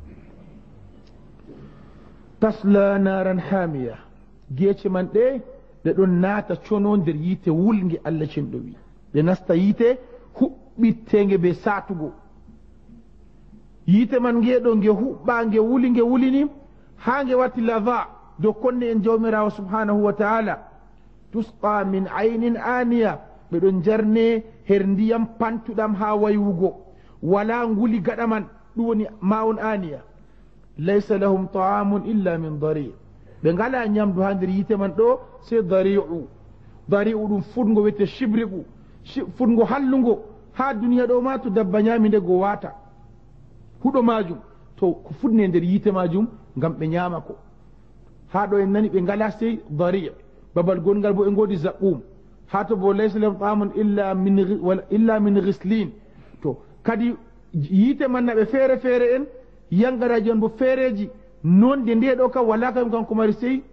tasla naran hamiya geece man ɗe ɗe ɗon naata cono nder yiite wulnge Allah cenɗo wi ɗe nasta yiite huɓɓittege be saatugo yiite man ngeɗo nge huɓɓa nge wuli nge wulini ha nge watti lava dow konne en jawmirawo subhanahu wa taala tusqa min aynin aniya ɓeɗon jarne her ndiyam pantuɗam ha waywugo wala nguli gaɗa man ɗum woni ma'un aniya laysa lahum ta'amun illa min dari ɓe ngala ñamdu ha nder yite man ɗo c'est dari'u dari'u ɗum futgo wiyete chibrigu futgo hallugo ha duniya ɗo ma to dabba ñami nde go wata huɗo majum to ko futne nder yite majum ngam ɓe ñama ko ha ɗo en nani ɓe ngala sey dari' babal gongal bo e godi zaɓɓum ha to bo laysa lahum ta'amun illa min illa min ghislin to kadi yite man naɓe feere feere en yangaraji on bo feereji nonde nde ɗo kam wala kam kanko mari sey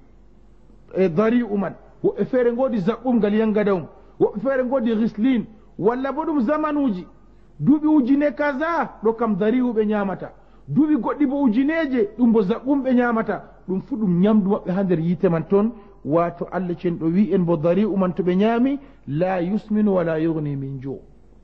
e dari uman woɓɓe feere godi zaɓɓum ngal yangada um woɓɓe feere godi ghislin walla bo ɗum zamanuji duuɓi ujune kaza ɗo kam dari uɓe ñamata duuɓi goɗɗi bo ujuneje ɗum bo zaɓɓum ɓe ñamata ɗum fu ɗum ñamdu maɓɓe ha nder yite man toon wato Allah cen ɗo wi en bo dari uman to ɓe ñaami la yusminu wala yugni min jo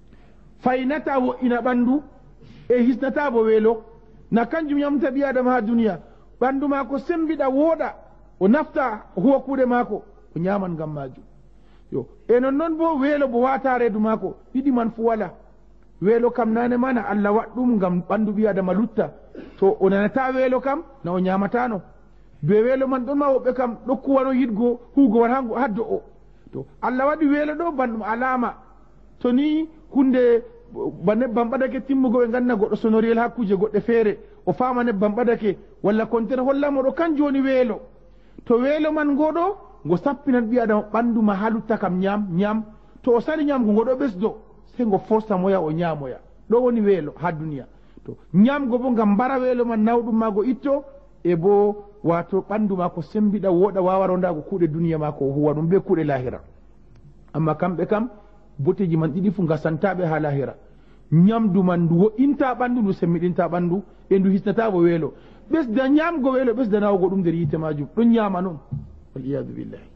faynata wo'ina ɓandu e hisnata bo weelo na kanjum ñamta ɓi adama ha duniya ɓandu maako sembiɗa wooɗa o nafta huwa kuuɗe maako o ñaman ngam majum yo e non noon bo weelo bo wata reedu maako ɗiɗi man fu wala weelo kam nane mana Allah waɗɗum ngam ɓandu ɓi adama lutta to o nanata weelo kam na o ñamatano be weelo man ɗon ma woɓɓe kam ɗokkuwano yiɗgo huugo wan haddo o to Allah waɗi weelo ɗo banɗum alama to ni hunde ba nebbam ɓadake timmugo ɓe ganna goɗɗo sonoriyel hakkuje goɗɗe feere o fama nebbam ɓadake walla kontere hollamo ɗo kan joni weelo to weelo man ngoɗo ngo sappinan ɓi adama ɓandu ma ha lutta kam ñam ñam to o sali ñamgo ngo ɗo ɓesdo sey ngo forsa moya o ñamoya ɗo woni weelo ha duniya to ñamgo bo ngam mbara weelo man nawɗum mago itto e bo wato ɓandu ma ko sembiɗa woɗa wawa rondago kuuɗe duniya ma ko huwa ɗum be kuuɗe lahira amma kamɓe kam boteji man ɗiɗi fu gasantaɓe ha lahira ñamdu man ndu wo'inta ɓandu ndu semmiɗinta ɓandu e ndu hisnatabo weelo ɓesda ñamgo weelo ɓesda nawgo ɗum nder yite majum ɗon ñama noon waliyadu billahi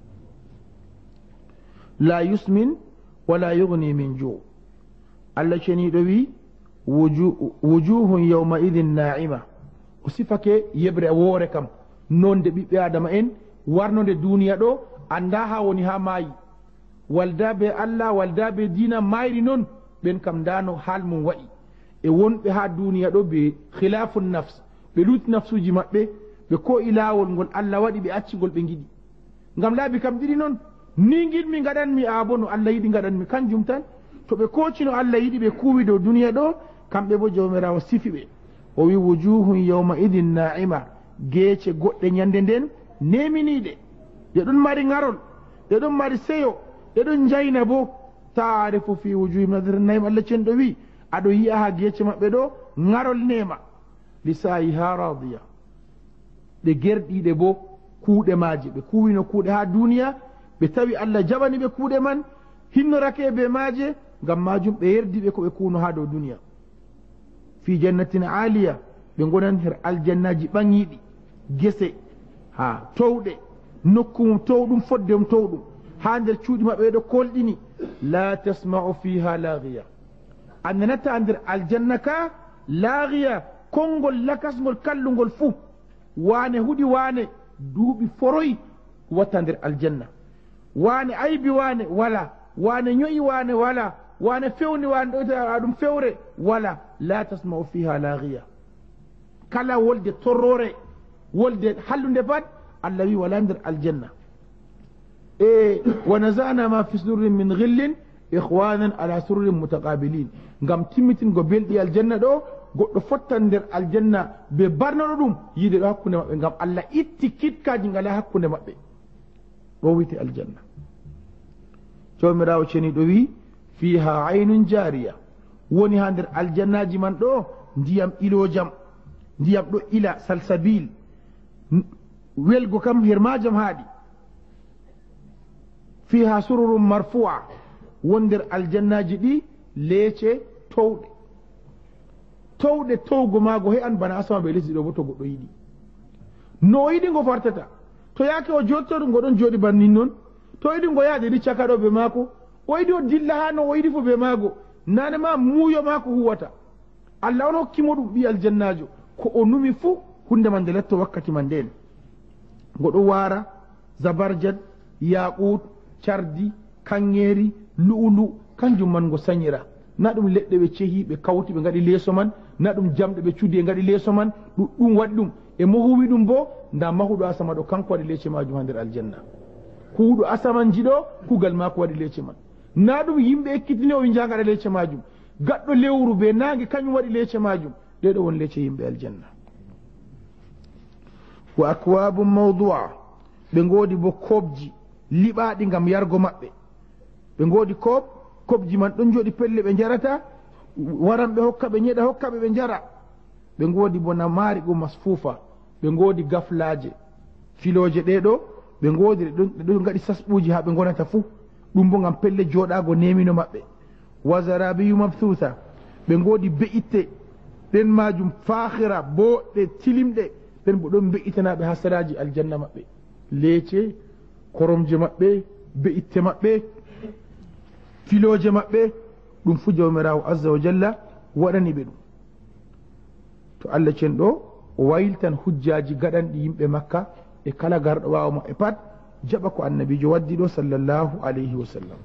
la yusmin wala yugni min jo Allah ceniɗo wi wujuhun yawma idin na'ima o sifake yebre woore kam nonde ɓiɓɓe adama en warnode duniya ɗo anda ha woni ha maayi walda be Allah walda be dina mayri noon ɓen kam ndano haal mum waɗi e wonɓe ha duniya ɗo ɓe khilafu nafs ɓe luti nafsuji maɓɓe ɓe ko ilawol ngol Allah waɗi ɓe accigol ɓe giɗi ngam laabi kam ɗiɗi noon ni giɗmi gaɗanmi a bo no Allah yiɗi gaɗanmi kanjum tan to ɓe koci no Allah yiɗi ɓe kuwi dow duniya ɗo kamɓe bo jawmirawo sifi ɓe o wi wujuhun yawma idin na'ima geece goɗɗe ñande nden neminiɗe ɗe ɗon mari ngarol ɗe ɗon mari seyo ɗe ɗon jayna bo taarifu fi wujuhim nadhira na'im Allah cenɗo wi aɗo yi'a ha geece maɓɓe ɗo ngarol nema lisayiha radiya ɗe gerɗiɗe bo kuuɗe maje ɓe kuwino kuuɗe ha duniya ɓe tawi Allah jaɓani ɓe kuuɗe man hinnorake be maje ngam majum ɓe yerdiɓe ko ɓe kuuno ha dow duniya fi jannatin aliya ɓe gonan her aljannaji ɓaŋiɗi gese ha towɗe nokkumum towɗum foddem towɗum ha nder cuuɗi maɓɓe ɗo kolɗini la tasma'u fiha laghiya annanata nder aljanna ka laghiya konngol lakasgol kallugol fuu wane huɗi wane duuɓi foroyi watta nder aljanna wane aybi wane wala wane ñoyi wane wala wane fewni wane ɗoyta ɗum fewre wala la tasma'u fiha laghiya kala wolde torrore wolde hallunde pat Allah wi wala nder aljanna e wa nazana ma fi surrin min ghillin ikhwanan ala surrin mutaqabilin ngam timmitingo belɗi aljanna ɗo goɗɗo fottan nder aljanna be barnoɗo ɗum yiide ɗo hakkunde maɓɓe ngam Allah itti kitkaji ngala hakkunde maɓɓe ɗo wiyte aljanna jawmirawo ceniɗo wi fiha aynun jariya woni ha nder aljannaji man ɗo ndiyam ilojam ndiyam ɗo ila salsabil welgo kam her majam haaɗi fiha sururum marfu'a won nder aljannaji ɗi leece towɗe towɗe towgo maago he an bana asama ɓe lesdi ɗo bo to goɗɗo yiɗi no o yiɗi ngo fartata to yaake o jottoɗo ngo ɗon jooɗi bannin noon to yiɗi ngo yaade ɗi caka ɗo be maako o yiɗi o dilla ha no o yiɗi fo be maago nane ma muuyo maako huwata Allah on hokkimo ɗum ɓi aljannajo ko o numi fuu hunde man nde letto wakkati man nden ngo ɗo waara zabarjad yaqut cardi kanŋeeri lu'ulu kanjum man ngo sañira na ɗum leɗɗe ɓe cehi ɓe kawti ɓe gaɗi leeso man na ɗum jamɗe ɓe cudi e gaɗi leeso man ɗuɗɗum waɗi ɗum e mo huwi ɗum bo nda mahuɗo asama ɗo kanko waɗi lece majum ha nder aljanna huuɗo asamanji ɗo kugal mako waɗi lece man na ɗum yimɓe ekkitini o wi jagaɗa lece majum gaɗɗo lewru be nangue kañum waɗi lece majum ɗeɗo won lece yimɓe aljanna wa akwabum mawdua ɓe godi bo kobji liɓaɗi gam yargo maɓɓe ɓe godi kob kobji man ɗon jooɗi pelle ɓe jarata waran ɓe hokka ɓe ñeɗa hokkaɓe ɓe jara ɓe godi bo namari go masfufa ɓe godi gaflaje filoje ɗeɗo ɓe godi ɗo gaɗi sasɓuji ha ɓe gonata fuu ɗum bo gam pelle joɗago nemino maɓɓe wa zarabiyu mabthutha ɓe godi be'itte ɗen majum fahira boɗɗe tilimɗe ɓen bo ɗon be'itanaɓe ha saraji aljanna maɓɓe leece koromje maɓɓe be'itte maɓɓe filoje maɓɓe ɗum fu jawmirawo azza wa jalla waɗani ɓe ɗum to allah cen ɗo o wayltan hujjaji gaɗanɗi yimɓe makka e kala garɗo wawa maɓɓe pat jaɓa ko annabijo waddi ɗo sallllahu alayhi wa sallam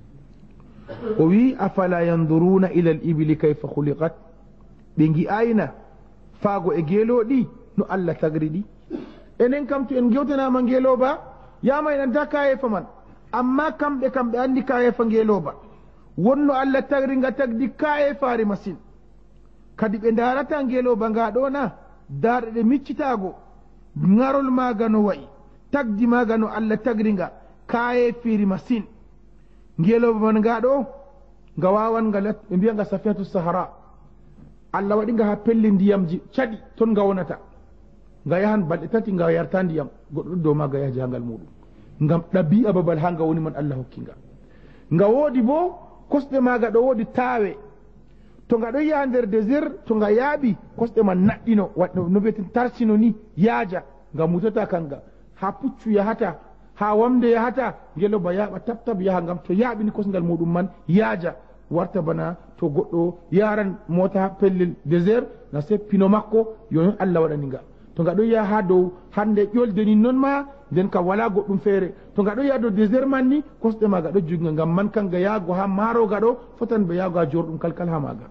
o wi afala yanduruna ila l ibili kayfa huliqat ɓe gi'ayna faago e geeloɗi no allah tagri ɗi enen kam to en gewtanama ngeeloba yama en anta kayefa man amma kamɓe kam ɓe andi kayefa ngeeloba wonno allah tagri nga tagdi kayefaari masine kadi ɓe darata ngeeloba nga ɗo na darɗe ɗe miccitago ŋarol maga no wayi tagdi maga no allah tagri nga kaye fiiri masine ngeeloba man nga ɗo nga wawan nga ɓe mbiya nga safinatu sahara allah waɗi nga ha pelle ndiyamji caɗi toon nga wonata nga yahan balɗe tati nga yarta ndiyam goɗɗo ɗo dow maga yaha jangal muɗum ngam ɗabi'a babal ha nga woni man allah hokki nga nga woodi bo kosɗe maga ɗo woodi taawe to nga ɗo yaha nder désert to nga yaaɓi kosɗe man naɗɗino no wiyeten tarsino ni yaaja nga mutata kanga ha puccu yahata ha wamde yahata ngeloba yaaɓa tab tab yaha ngam to yaaɓini kosngal muɗum man yaaja warta bana to goɗɗo yaran mota ha pellel désert nga seppino makko yo allah waɗani nga to nga ɗo yaha ha dow hande ƴolde ni noon ma nden kam wala goɗɗum feere to nga ɗo yaha dow désert man ni kosɗe maga ɗo jugga ngam man kanga yaago ha maaroga ɗo fotan ɓe yaago ha jorɗum kalkal ha maga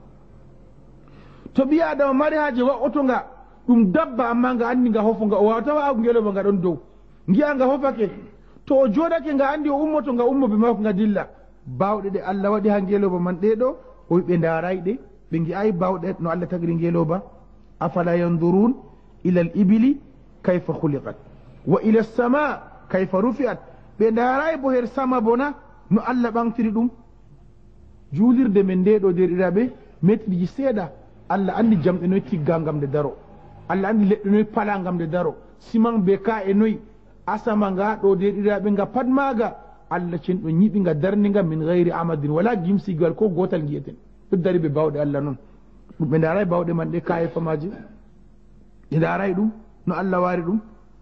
to ɓi adama mari haaje wa'oto nga ɗum dabba amma nga andi nga hofo nga o wawata waago ngeloba nga ɗon dow giya nga hofake to o joɗake nga andi o ummoto nga ummo be mako nga dilla bawɗe ɗe allah waɗi ha ngeloba man ɗeɗo o wi ɓe darayɗe ɓe gi'ayi bawɗe no allah tagri ngeloba afala yandurun ila l ibili kayfa huliqat wa ila sama kayfa rufi'at ɓe daray bo her sama bona no allah ɓamtiri ɗum juulirde men ndeɗo derɗiraɓe metriji seeɗa allah andi jamɗe noyi tigga gam nde daro allah andi leɗɗe noyi pala gam nde daro siman be ka e noyi asama nga ɗo derɗiraɓe nga pat maga allah cen ɗo ñiɓi nga darniga min gayri amadin wala gimsigal ko gotal guiyeten ɗo dari ɓe bawɗe allah noon ɗum ɓe daray bawɗe man ɗe kaye famaji ɓe daray ɗum no allah waari ɗum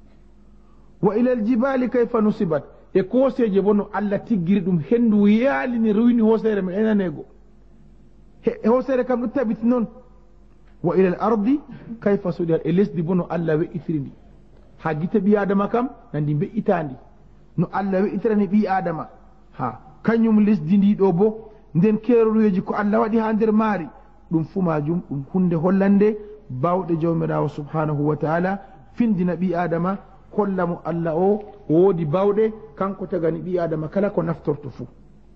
wa ila l jibali kayfa nusibat e koseje bo no allah tiggiri ɗum hendu yaalini rewini hosere men enanego e hosere kam ɗo tabiti noon wa ila l ardi kayfa suɗihat e lesdi bo no allah we'itiri ndi ha gite ɓi adama kam nandi be'itandi no allah we'itirani ɓi adama ha kañum lesdi ndi ɗo bo nden keroruyeji ko allah waɗi ha nder maari ɗum fu majum ɗum hunde hollande bawɗe jawmirawo subhanahu wa taala findina ɓi adama holla mo allah o woodi bawɗe kanko tagani ɓi adama kala ko naftorto fuu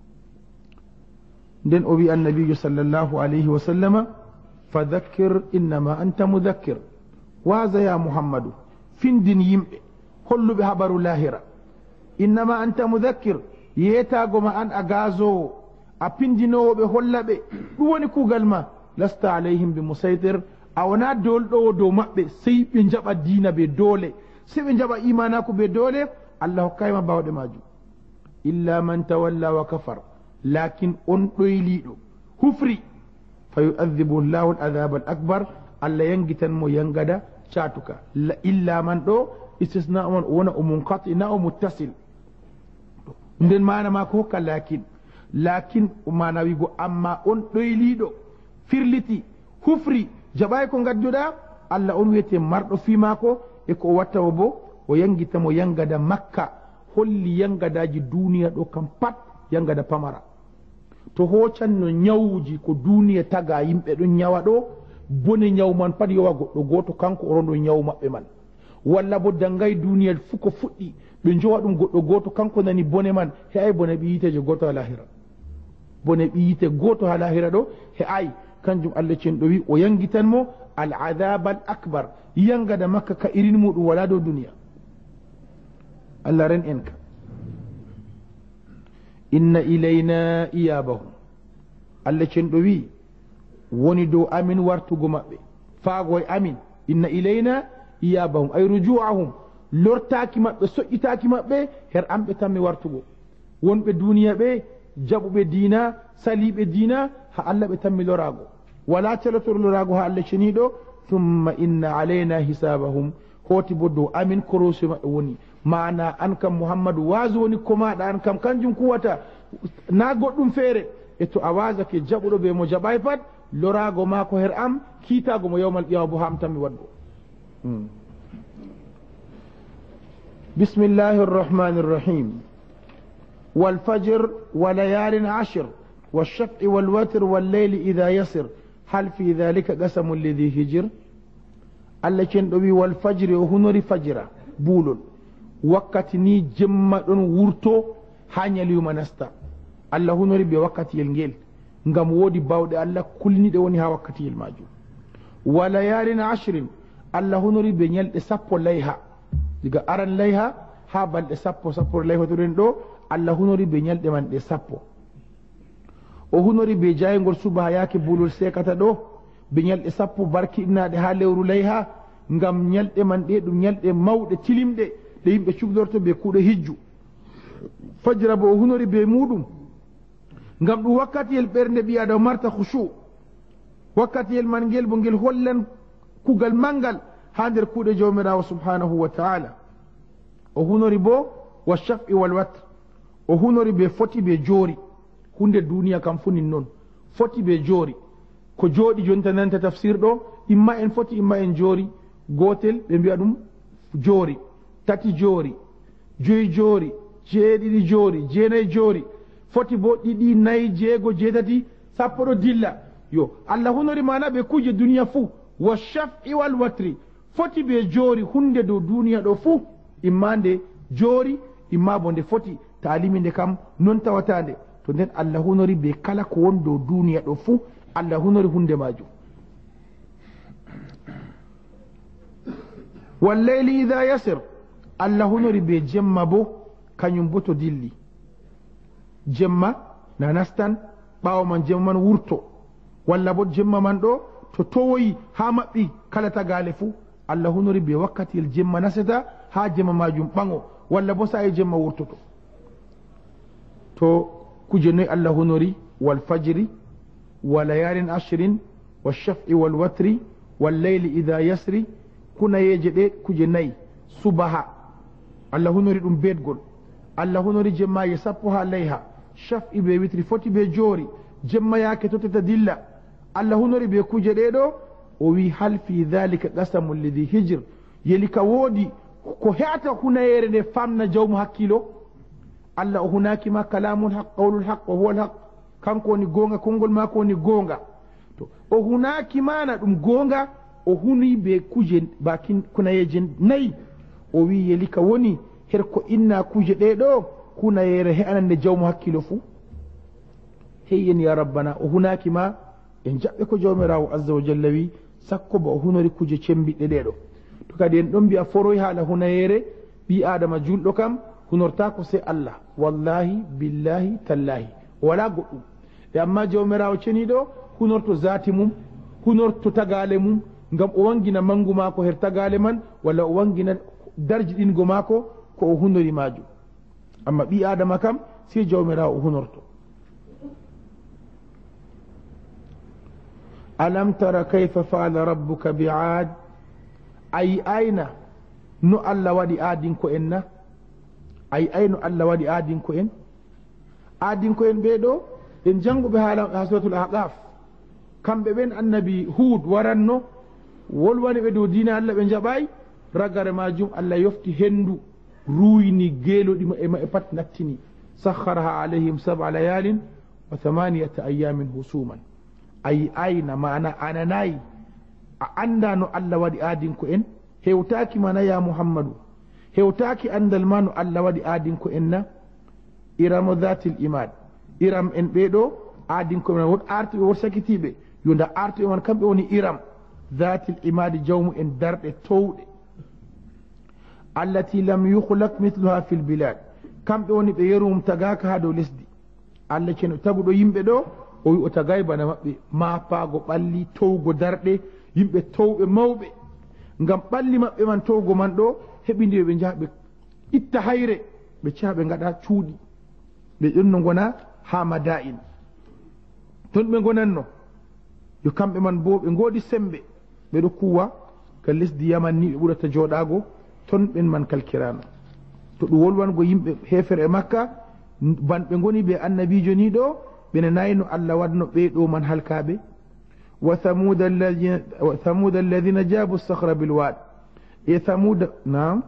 nden o wi annabijo sallllahu alayhi wa sallama fadakkir innama anta mudakkir waasa ya muhammadu findin yimɓe holluɓe habaru lahira innama anta mudakkir yeetagoma an a gazowo a pindinowoɓe hollaɓe ɗum woni kuugal ma lasta alayhim bi musaytir a wona dolɗowo dow maɓɓe sey ɓe jaɓa diina ɓe doole sey ɓe jaɓa imanaku ɓe doole allah hokkayma bawɗe majum illa man tawalla wa kafar lakin on ɗoyliɗo hufri fa yu'adhibu llahu l adhaba al akbar allah yangitan mo yangada catuka illa man ɗo istisna on wona o munqati na o muttasil nden mana ma ko hokka lakin lakin mana wigo amma on ɗoyliɗo firliti hufri jaɓay ko gadduɗa allah on wiyete marɗo fimako e ko o wattamo bo o yangitamo yangada makka holli yangadaji duniya ɗo kam pat yangada pamara to hocanno ñawuji ko duniya taga yimɓe ɗon ñawa ɗo bone ñawman pat yowa goɗɗo goto kanko orondo ñaw maɓɓe man walla bo dangay duniyal fu ko fuɗɗi ɓe jowa ɗum goɗɗo goto kanko nani bone man he ay bone ɓiyiteje goto ha lahira bone ɓiyite goto ha lahira ɗo he ay kanjum allah cenɗo wi o yangitanmo al adab al akbar yangada makka ka irin muɗum wala dow duniya allah ren en ka inna ilayna iyabahum allah cenɗo wi woni dow amin wartugo maɓɓe faago e amin inna ilayna iyabahum ay rujuahum lortaki maɓɓe soƴƴitaki maɓɓe her amɓe tanmi wartugo wonɓe duniya ɓe jaɓuɓe diina saliɓe diina ha allah ɓe tanmi lorago wala calotor lorago ha allah ceniɗo thumma inna alayna hisabahum hoti bo dow amin korose maɓɓe woni mana an kam mouhammadou waso woni komaɗa an kam kanjum kuwata na goɗɗum feere e to a wasake jaɓuɗo ɓe mo jaɓay pat lorago ma ko her am kiitago mo yawmal qiyama bo ha am tanmi waɗgo bismillahi rrahmani rrahim والفجر وليال عشر والشفع والوتر والليل إذا يسر هل في ذلك قسم الذي هجر الله كندوي والفجر وهنوري فجر بولون وقتني جمع ورتو هانيا اليوم نستا الله هنوري بوقت يلنجيل ngam wodi bawde Allah kulni de woni ha wakkati yel maju wala yarin ashrin Allah honori be nyalde sappo layha diga aran layha ha balde sappo sappo layha to den do Allah honori be nyalde man de sappo o honori be jayngol suba yake bulul sekata do be nyalde sappo barki inade ha lewru layha ngam nyalde man de dum nyalde mawde tilimde de yimbe cugdorto be kuude hijju fajra bo honori be mudum ngam ɗum wakkatiyel ɓernde ɓi aɗa marta khushu wakkatiyel man ngel bo ngel hollan kugal mangal ha nder kuuɗe jawmirawo subhanahu wa taala o hunori bo wa shafi wal watr o hunori ɓe foti ɓe joori hunde duniya kam funin noon foti ɓe joori ko jooɗi jonta nanta tafsir ɗo imma en foti imma en joori gotel ɓe mbiya ɗum joori tati joori joyi joori jeeɗiɗi joori jeenayi joori foti bo ɗiɗi nayi jeego jeetati sappo ɗo dilla yo allah honori mana ɓe kuje duniya fuu wa shafi wal watri foti ɓe joori hunde dow duniya ɗo fuu imma nde joori imma bo nde foti taalimi nde kam non tawatande to nden allah honori ɓe kala ko won dow duniya ɗo fuu allah honori hunde majum walleyli ida yasir allah honori ɓe jemma bo kañum bo to dilli jemma na nastan ɓawo man jemma man wurto walla bo jemma man ɗo to towoyi ha maɓɓi kala tagale fuu allah honori be wakkatiyel jemma nasata ha jemma majum ɓaŋo walla bo sa e jemma wurtoto to kuje noyi allah honori wal fajri wa layalin ashrin wa shafi wal watri wal leyli ida yasri kunayeje ɗe kuje nayi subaha allah honori ɗum beetgol allah honori jemmaje sappo ha layha shafi be witri foti be joori jemma yake toteta dilla allah honori be kuje ɗe ɗo o wi hal fi dhalika qasamu lladi hijr yeli ka woodi ko heata hunayere nde famna jawmu hakkilo allah o hunakima kalamul haq qawlul haq wa huwa alhaq kanko woni gonga konngol mako woni gonga to o hunakimana ɗum gonga o huni be kuje bakin kunayeje nayi o wi yeli ka woni her ko inna kuje ɗe ɗo hunayere he'anande jawmu hakkilo fuu heyyen ya rabbana o hunakima en jaɓɓe ko jawmirawo azza wa jalla wi sakko ba o hunori kuje cembiɗɗe ɗe ɗo to kadi en ɗon mbiya foroy haala hunayere ɓi adama julɗo kam hunortako se allah wallahi billahi tallahi wala goɗɗum e amma jawmirawo ceniɗo hunorto zati mum hunorto tagale mum ngam o wangina mangu mako her tagale man walla o wangina darjiɗingo mako ko o hunori majum amma ɓi adama kam si jawmirawo o hunorto alam tara kayfa faala rabbuka bi aad ay ayna no allah waɗi aadinko en na ay ay no allah waɗi aadinko en aadinko en ɓe ɗo en janguɓe haala ha suratul ahqaf kamɓe ɓen annabi hud waranno wolwani ɓe dow dina allah ɓe jaɓay ragare majum allah yofti hendu ruuyni geeloɗi ma e ma e pat nattini sakharaha alayhim sab'a layalin wa thamaniyata ayamin husuman ay ayna mana ananayi a anda no Allah waɗi aadinko en hewtaki mana ya muhammadu hewtaki andal ma no Allah waɗi aadinko en na iramo dhatil imad iram en ɓeɗo aadinko men wot artuɓe wot sakitiɓe yo nda artuɓe man kamɓe woni iram dhatil imadi jawmu en darɗe towɗe allati lam yuhlak mithluha fil bilad kamɓe woni ɓe yerum tagaka ha dow lesdi Allah ceno taguɗo yimɓe ɗo o wi o tagay bana maɓɓe mapago ɓalli towgo darɗe yimɓe towɓe mawɓe ngam ɓalli maɓɓe man towgo man ɗo heɓindiɓe ɓe jaha ɓe itta hayre ɓe caha ɓe gaɗa cuuɗi ɓe ƴonno gona ha mada'in ton ɓe gonanno yo kamɓe man bo ɓe goodi sembe ɓeɗo kuwa ka lesdi yaman ni ɓe ɓurata joɗago ton ɓen man kalkirano to ɗum wolwango yimɓe hefere e makka banɓe goni ɓe annabijo ni ɗo ɓene nayno Allah wadno ɓeɗo man halkaɓe wa thamuda alladhina wa thamuda alladhina jabu as-sakhra bil wad e thamuda naam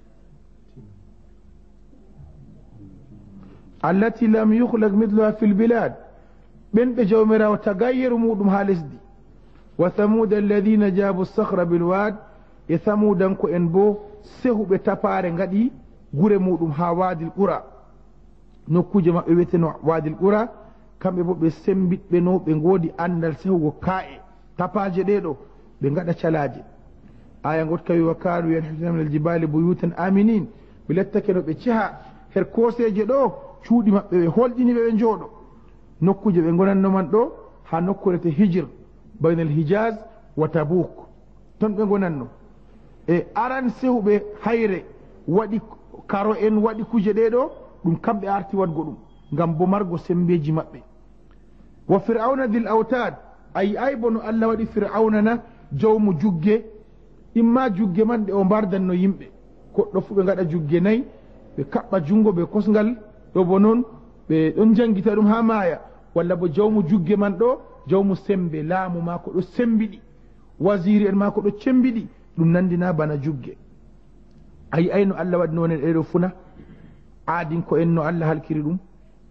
allati lam yukhlaq mithluha fil bilad ɓen ɓe jawmirawo tagayyeru muɗum ha lesdi wa thamuda alladhina jabu as-sakhra bil wad e thamudanko en bo sehuɓe tapare gaɗi gure muɗum ha wadil qura nokkuje maɓɓe wiyeteno wadil qura kamɓe bo ɓe sembiɗɓe no ɓe goodi andal sehugo ka'e tapaje ɗeɗo ɓe gaɗa calaje aya gotka wi wa kanu yanhituna min aljibali buyutan aminin ɓe lettake no ɓe ceha her koseje ɗo cuuɗi maɓɓe ɓe holɗiniɓe ɓe jooɗo nokkuje ɓe gonanno man ɗo ha nokkurete hijir bayna al hijaz wa tabuk ton ɓe gonanno e aran sehuɓe hayre waɗi karo en waɗi kuje ɗeɗo ɗum kamɓe arti wadgo ɗum ngam bo margo sembeji maɓɓe wa fir'auna dhil autad ay ay bono Allah waɗi fir'auna na jawmu jugge imma jugge man ɗe o mbardanno yimɓe goɗɗo fu ɓe gaɗa jugge nayyi ɓe kaɓɓa jungo ɓe kosgal ɗo bo noon ɓe ɗon jangita ɗum ha maaya walla bo jawmu jugge man ɗo jawmu sembe laamu ma ko ɗo sembiɗi wasiri en ma ko ɗo cembiɗi ɗum nandina bana jugge ayi ayno Allah waɗi noon en ɗeɗo funa aadinko en no Allah halkiri ɗum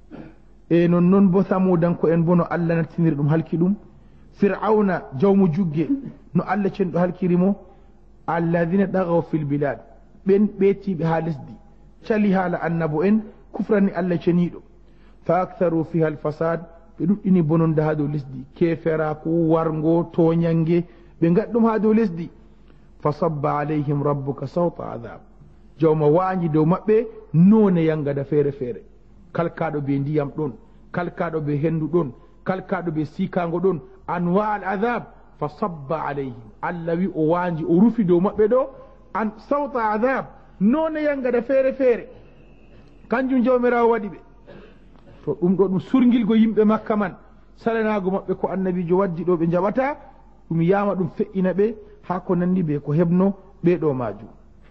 e non noon bo samudanko en bo no Allah nattiniri ɗum halki ɗum fir'auna jawmu jugge no Allah cenɗo halkirimo alladhina ɗagaw fil bilad ɓen ɓeetiɓe ha lesdi cali haala annabo en kufrani Allah ceniɗo fa aktharu fiha alfasad ɓe ɗuɗɗini bononda ha dow lesdi keferaku wargo toñange ɓe gaɗɗum ha dow lesdi fa sabba alayhim rabbuka sawta adab jawma waaji dow maɓɓe none yangada feere feere kalkaɗo be ndiyam ɗon kalkaɗo be hendu ɗon kalkaɗo be sikago ɗon anwa al adab fa sabba alayhim Allah wi o waaji o rufi dow maɓɓe ɗo an sawta adab none yangada feere feere kanjum jawmirawo waɗi ɓe to ɗum ɗo ɗum surgilgo yimɓe makka man salanago maɓɓe ko annabijo waddi ɗo ɓe jaɓata ɗum yama ɗum fe'ina ɓe ha ko nandi ɓe ko heɓno ɓeɗo majum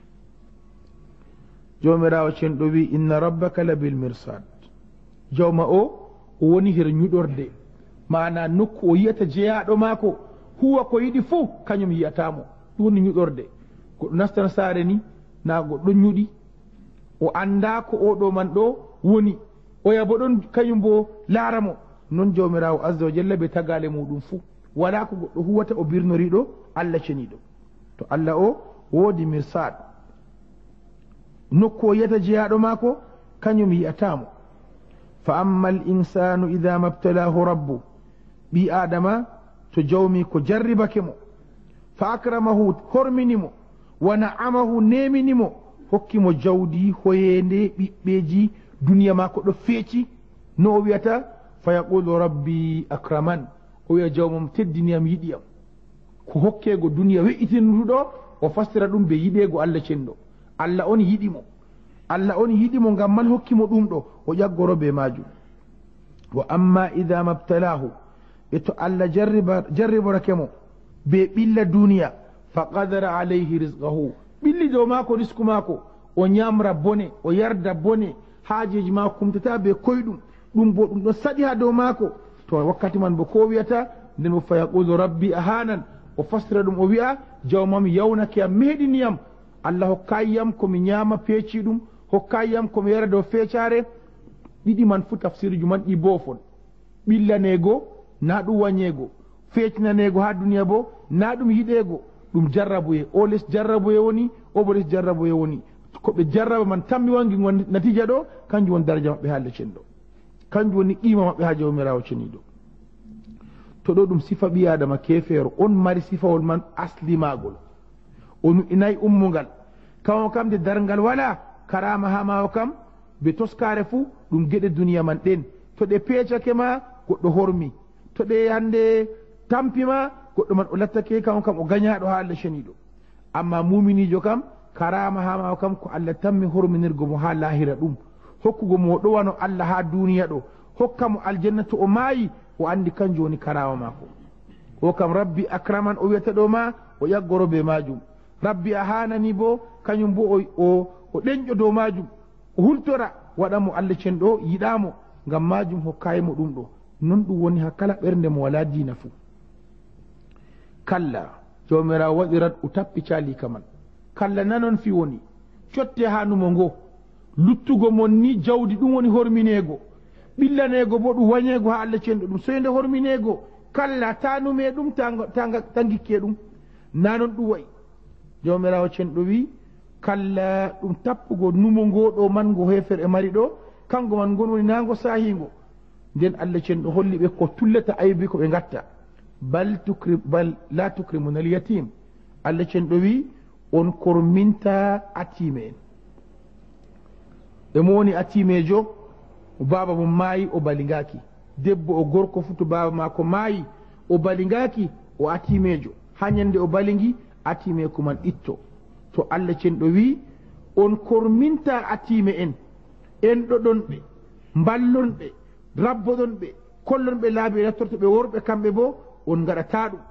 jawmirawo cenɗo wi inna rabbaka labil mirsad jawma o o woni her ñuɗorde mana nokku o yiyata jeyaɗo maako huwa ko yiɗi fuu kañum yiyatamo ɗum woni ñuɗorde goɗɗo nastan saare ni na goɗɗo ñuɗi o anda ko oɗo man ɗo woni o yabo ɗon kañum bo laaramo non jawmirawo azza wa jalla ɓe tagale muɗum fuu wala ko goɗɗo huwata o birnoriɗo Allah ceniɗo to Allah o woodi mirsad nokku o yiyata jeyaɗo maako kañum yiyatamo fa amma al insanu ida mabtalahu rabbu ɓi adama to jawmi ko jarribake mo fa akramahu horminimo wa na'amahu neminimo hokkimo jawdi hoyende ɓiɓɓeji duniya mako ɗo feeci no o wiyata fa yaqulu rabbi akraman o wiya jawmum teddiniyam yiɗiyam ko hokkego duniya we'itinruɗo o fastira ɗum be yiɗego Allah cenɗo Allah on yiɗimo Allah on yiɗimo ngam man hokkimo ɗum ɗo o ƴaggoro be majum wa amma ida mabtalahu e to Allah jarriborake mo be ɓilla duniya fa qadara alayhi rizqahu ɓilli dow mako risku mako o ñamra bone o yarda bone haajeji mako kumtata be koyɗum ɗum bo ɗum ɗo saɗi ha dow mako to wakkati man bo ko wiyata nden mo fa yaqulu rabbi ahanan o fastira ɗum o wi'a jawmam yawnake am meeɗiniyam Allah hokkayiyam komi ñama peeci ɗum hokkayiyam komi yara dow feecare ɗiɗi man fu tafsirju man ɗi boofon ɓillanego na ɗum wañego feetinanego ha duniya bo na ɗum yiɗego ɗum jarrabuye o les jarrabuye woni o bo les jarrabuye woni koɓe jarraba man tammi wangi gon natija ɗo kanjum woni daraja maɓɓe ha lecen ɗo kanjum woni qima maɓɓe ha jawmirawo ceniɗo to ɗo ɗum sifa ɓi adama kefeero on mari sifawol man aslimagol o nuɗɗinayi ummugal kamo kam de dargal wala karama ha mawo kam ɓe toskare fuu ɗum gueɗe duniya man ɗen to ɗe peecake ma goɗɗo hormi to ɗe hande tampima goɗɗo man o lattake kamo kam o gañaɗo ha Allah ceniɗo amma muminijo kam karama ha mawo kam ko Allah tammi horminirgo mo ha lahira ɗum hokkugo mo ɗowano Allah ha duniya ɗo hokka mo aljanna to o maayi o andi kanjum woni karama mako o kam rabbi akraman o wiyata ɗo ma o yaggoro be majum rabbi a hanani bo kañum bo o o ɗeñƴo dow majum o hultora waɗamo Allah cen ɗo yiɗamo ngam majum hokkayimo ɗum ɗo non ɗum woni ha kala ɓernde mo wala dina fuu kalla jawmirawo waɗirat o tappi calika man kalla nanon fi woni cotte ha numo ngo luttugo mon ni jawdi ɗum woni horminego ɓillanego bo ɗum wañego ha Allah cenɗo ɗum soyde horminego kalla tanume ɗum ta gikke ɗum nanon ɗum wayi jawmirawo cenɗo wi kalla ɗum tappugo numo ngo ɗo man ngo hefere mari ɗo kango man gon woni nago sahigo nden Allah cenɗo holli ɓe ko tullata aybi ko ɓe gatta bal tukrim bal la tukrimuna al yatim Allah cenɗo wi on korminta atime en emo woni atimejo o baba mum maayi o balingaki debbo o gorko fu to baba mako maayi o balingaki o atimejo ha ñande o balingi atime ko man itto to Allah cenɗo wi on korminta atime en en ɗoɗon ɓe mballon ɓe rabboɗon ɓe kollon ɓe laabi nattorto ɓe worɓe kamɓe bo on gaɗata ɗum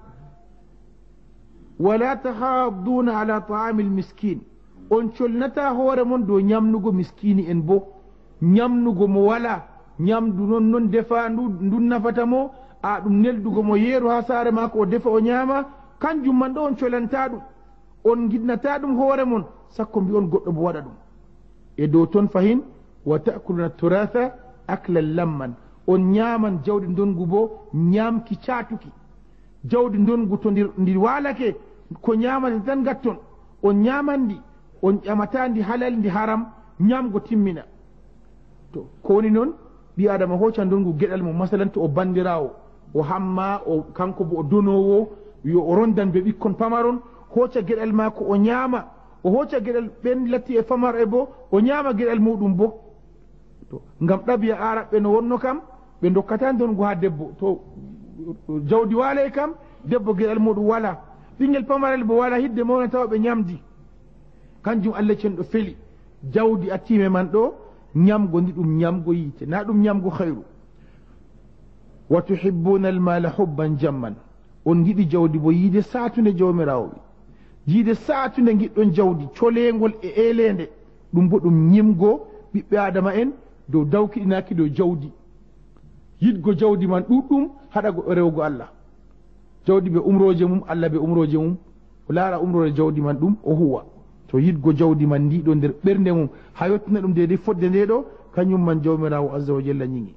wala tahadduna ala taami lmiskin on colnata hoore mon dow ñamnugo miskini en bo ñamnugo mo wala ñamdu non non defa ndu ndun nafata mo a ɗum neldugo mo yeeru ha saare mako o defa o ñaama kanjum man ɗo on colanta ɗum on ginnata ɗum hoore mon sakko mbi on goɗɗo bo waɗa ɗum e dow toon fahin wa takuluna turatha aklan lamman on ñaaman jawdi ndongu bo ñaamki caatuki jawdi ndongu to ndi waalake ko ñaamande tan gatton on ñaamandi on ƴamata ndi halal ndi haram ñamgo timmina to ko woni noon ɓi adama hocca ndongu geɗal mo masalan to o bandirawo o hamma o kanko bo o donowo yo o rondan ɓe ɓikkon pamaron hocca geɗal ma ko o ñaama o hocca geɗal ɓen latti e famar e bo o ñaama geɗal muɗum bo to ngam ɗabiya araɓɓe no wonno kam ɓe dokkata ndongu ha debbo to jawdi waale kam debbo geɗal muɗum wala ɓinguel pamarel bo wala hidde mawna tawa ɓe ñamdi kanjum Allah cenɗo feli jawdi attime man ɗo ñamgo ndi ɗum ñamgo yiite na ɗum ñamgo hayru wa tuhibbuna almala hubban jamman on giɗi jawdi bo yiide satunde jawmirawo yiide satunde giɗɗon jawdi colengol e elende ɗum bo ɗum ñimgo ɓiɓɓe adama en dow dawkiɗinaki dow jawdi yidgo jawdi man ɗuɗɗum haɗago rewgo Allah jawdi ɓe umroje mum Allah ɓe umroje mum o laara umrore jawdi man ɗum o huwa to yidgo jawdi man ndiɗo nder ɓernde mum ha yettina ɗum deedei fodde nde ɗo kañum man jawmirawo azza wa jalla ñingi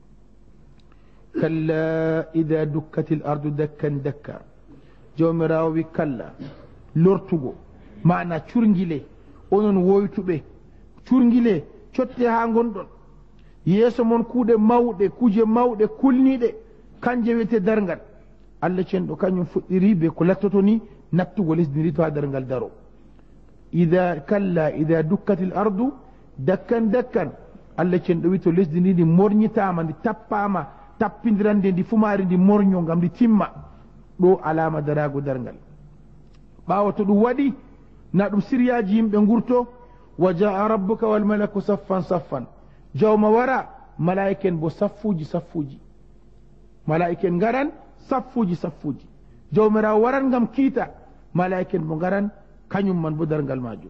kalla ida dukkati l ardu dakkan dakka jawmirawo wi kalla lortugo mana curgile onon woytuɓe curgile cotte ha gonɗon yeeso mon kuuɗe mawɗe kuje mawɗe kulniɗe kanje wiyete dargal Allah cenɗo kañum fuɗɗiri be ko lattoto ni nattugo lesdi ndi to ha dargal daro ida kalla ida dukkati l ardu dakkan dakkan Allah cenɗo wi to lesdi ndi ndi morñitama ndi tappama tappidirande ndi fumari ndi morño gam ndi timma ɗo alama darago dargal ɓawa to ɗum waɗi na ɗum siryaji yimɓe gurto wa jaa rabbuka wal malaku saffan saffan jawma wara malaiken bo saffuji saffuji malaiken garan saffuji saffuji jawmirawo waran gam kiita malaiken bo garan kañum man bo dargal majum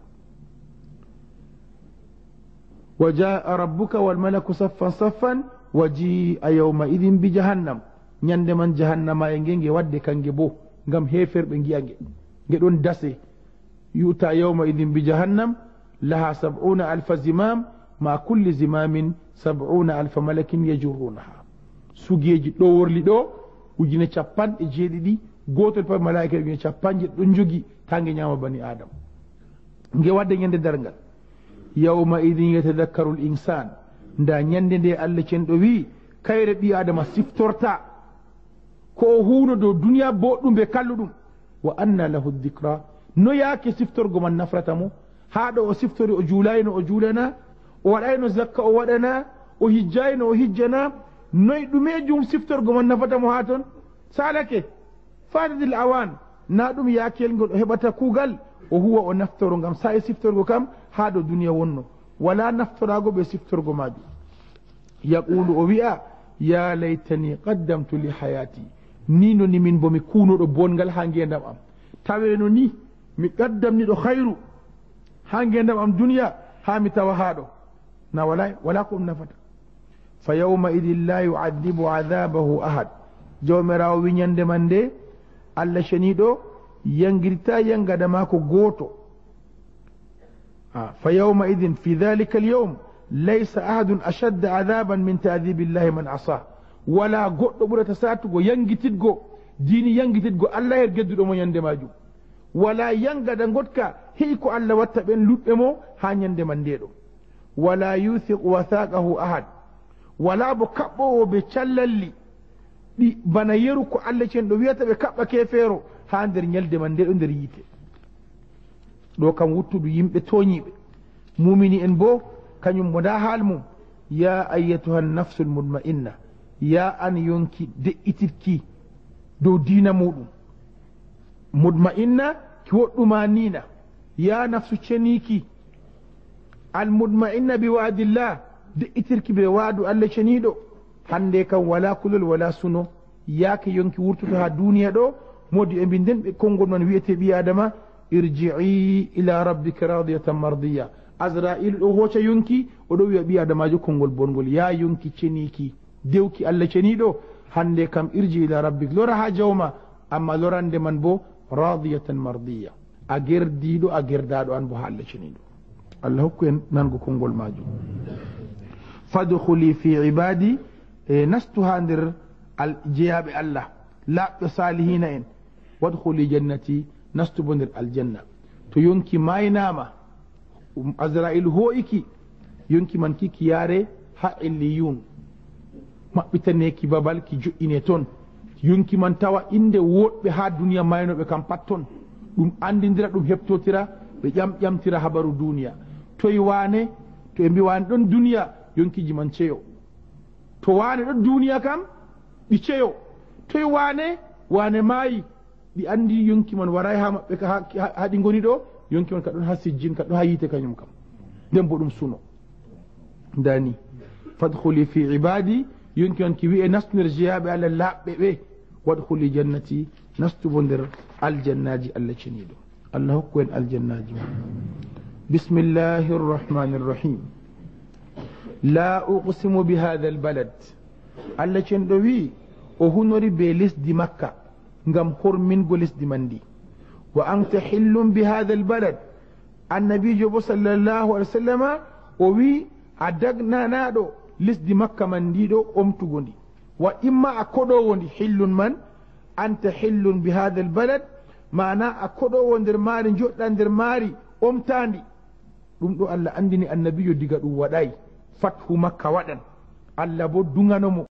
wa jaa rabbuka wal malaku saffan saffan wa jia yawma idin bi jahannam ñande man jahannama e nge nge wadde kange bo gam heferɓe giya nge nge ɗon dase yuta yawma idin bi jahannam laha sab'una alfa zimam ma kulli zimamin sab'una alfa malakin yajurrunaha sugeji ɗo worli ɗo ujune capanɗe jeeɗiɗi gotol pat malaika ujune capanɗe ɗon jogi tangue ñama bani adam nge wadde ñande dargal yawma idin yatadakkaru l insan nda ñande nde allah cenɗo wi kayre ɓi adama siftorta ko o huuno dow duniya boɗɗum ɓe kalluɗum wa anna lahu dicra no yaake siftorgo man nafrata mo haɗo o siftori o juulayno o juulana o waɗayno zakka o waɗana o hijjayno o hijjana noy ɗumejum siftorgo man nafata mo ha toon salake fadadil awan na ɗum yaakel ngol o heɓata kuugal o huwa o naftoro ngam sa e siftorgo kam ha ɗo duniya wonno wala naftorago ɓe siftorgo majum yaqulu o wi'a ya laytani qaddamtu li hayati ni no ni min bomi kuunoɗo bongal ha ngendam am taweno ni mi qaddamniɗo hayru ha ngendam am duniya ha mi tawa haɗo na wala wala ko ɗum nafata fa yawma idin la yu'adhibu adabahu ahad jawmirawo wiñande man nde allah ceniɗo yangirta yangada ma ko gooto fa yawma idin fi dhalika alyawm laysa ahadun ashadda adaban min ta'dhibi llahi man asa wala goɗɗo ɓurata satugo yangititgo diini yangititgo allah her gedduɗo mo ñande majum wala yangada gotka heyi ko allah watta ɓen luɗɓe mo ha ñande man ndeɗo wala yuthiqu wathaqahu ahad wala bo kaɓɓowo ɓe callalli ɗi bana yeru ko allah cenɗo wiyata ɓe kaɓɓa kefeero ha nder ñalde man ndeɗo nder yiite ɗo kam wuttudu yimɓe toñiɓe mumini en bo kañum mo nda haal mum ya ayyatuha nafsul mutma'inna ya an yonki de'itirki dow diina muɗum mutma'inna ki woɗɗuma nina ya nafsu ceniki almutma'inna bi wa'dillah de'itirki be waadu allah ceniɗo hande kam wala kulol wala suno yaake yonki wurtuto ha duniya ɗo modi e mbinden ɓe konngol man wiyete ɓi adama irji'i ila rabbika radiyatan mardiya azra'ilu ɗo hoca yonki oɗo wiya ɓi adamajo konngol bongol ya yonki ceniki dewki allah ceniɗo hande kam irji ila rabbik lora ha jawma amma lorande man bo radiyatan mardiya a gerdiɗo a gerdaɗo an bo ha allah ceniɗo allah hokku en nango konngol majum fadkhuli fi ibadi e nastu ha nder al jeyaɓe allah laɓɓe salihina en wadkhuli jannati nastu bo nder aljanna to yonki maynama azrail ho'iki yonki man kiki yaare ha illiyun maɓɓitaneki babal ki joƴƴine toon yonki man tawa inde woɗɓe ha duniya maynoɓe kam pat toon ɗum andidira ɗum heɓtotira ɓe ƴamƴamtira habaru duniya toye wane to ɓe mbi wane ɗon duniya yonkiji man ceyo to wane ɗon duniya kam ɗi ceyo toye wane wane maayi ɗi andi yonki man waray ha maɓɓe ha ɗi goni ɗo yonki man ka ɗon ha sijjin ka ɗon ha yiite kañum kam nden bo ɗum suno dani fadkhuli fi ibadi yonki man ki wi'e nastu nder jeyaɓe allah laɓɓe ɓe wadkhuli jannati nastubo nder aljannaji allah ceniɗo allah hokku en aljannaji ma bismillahi rrahmani rrahim la uqsimu bi hadha albalad allah cenɗo wi o hunori be lesdi makka ngam hormingo lesdi man ndi wa anta hillum bi hadha albalad annabijo bo sallllahu alih wa sallama o wi a dagnanaɗo lesdi makka man ndiɗo omtugo ndi wa imma a koɗowo ndi hillun man anta hillun bi hadha albalad mana a koɗowo nder maari joɗɗa nder maari omtandi ɗum ɗo allah andini annabijo diga ɗum waɗay fathu makka waɗan allah bo duganomo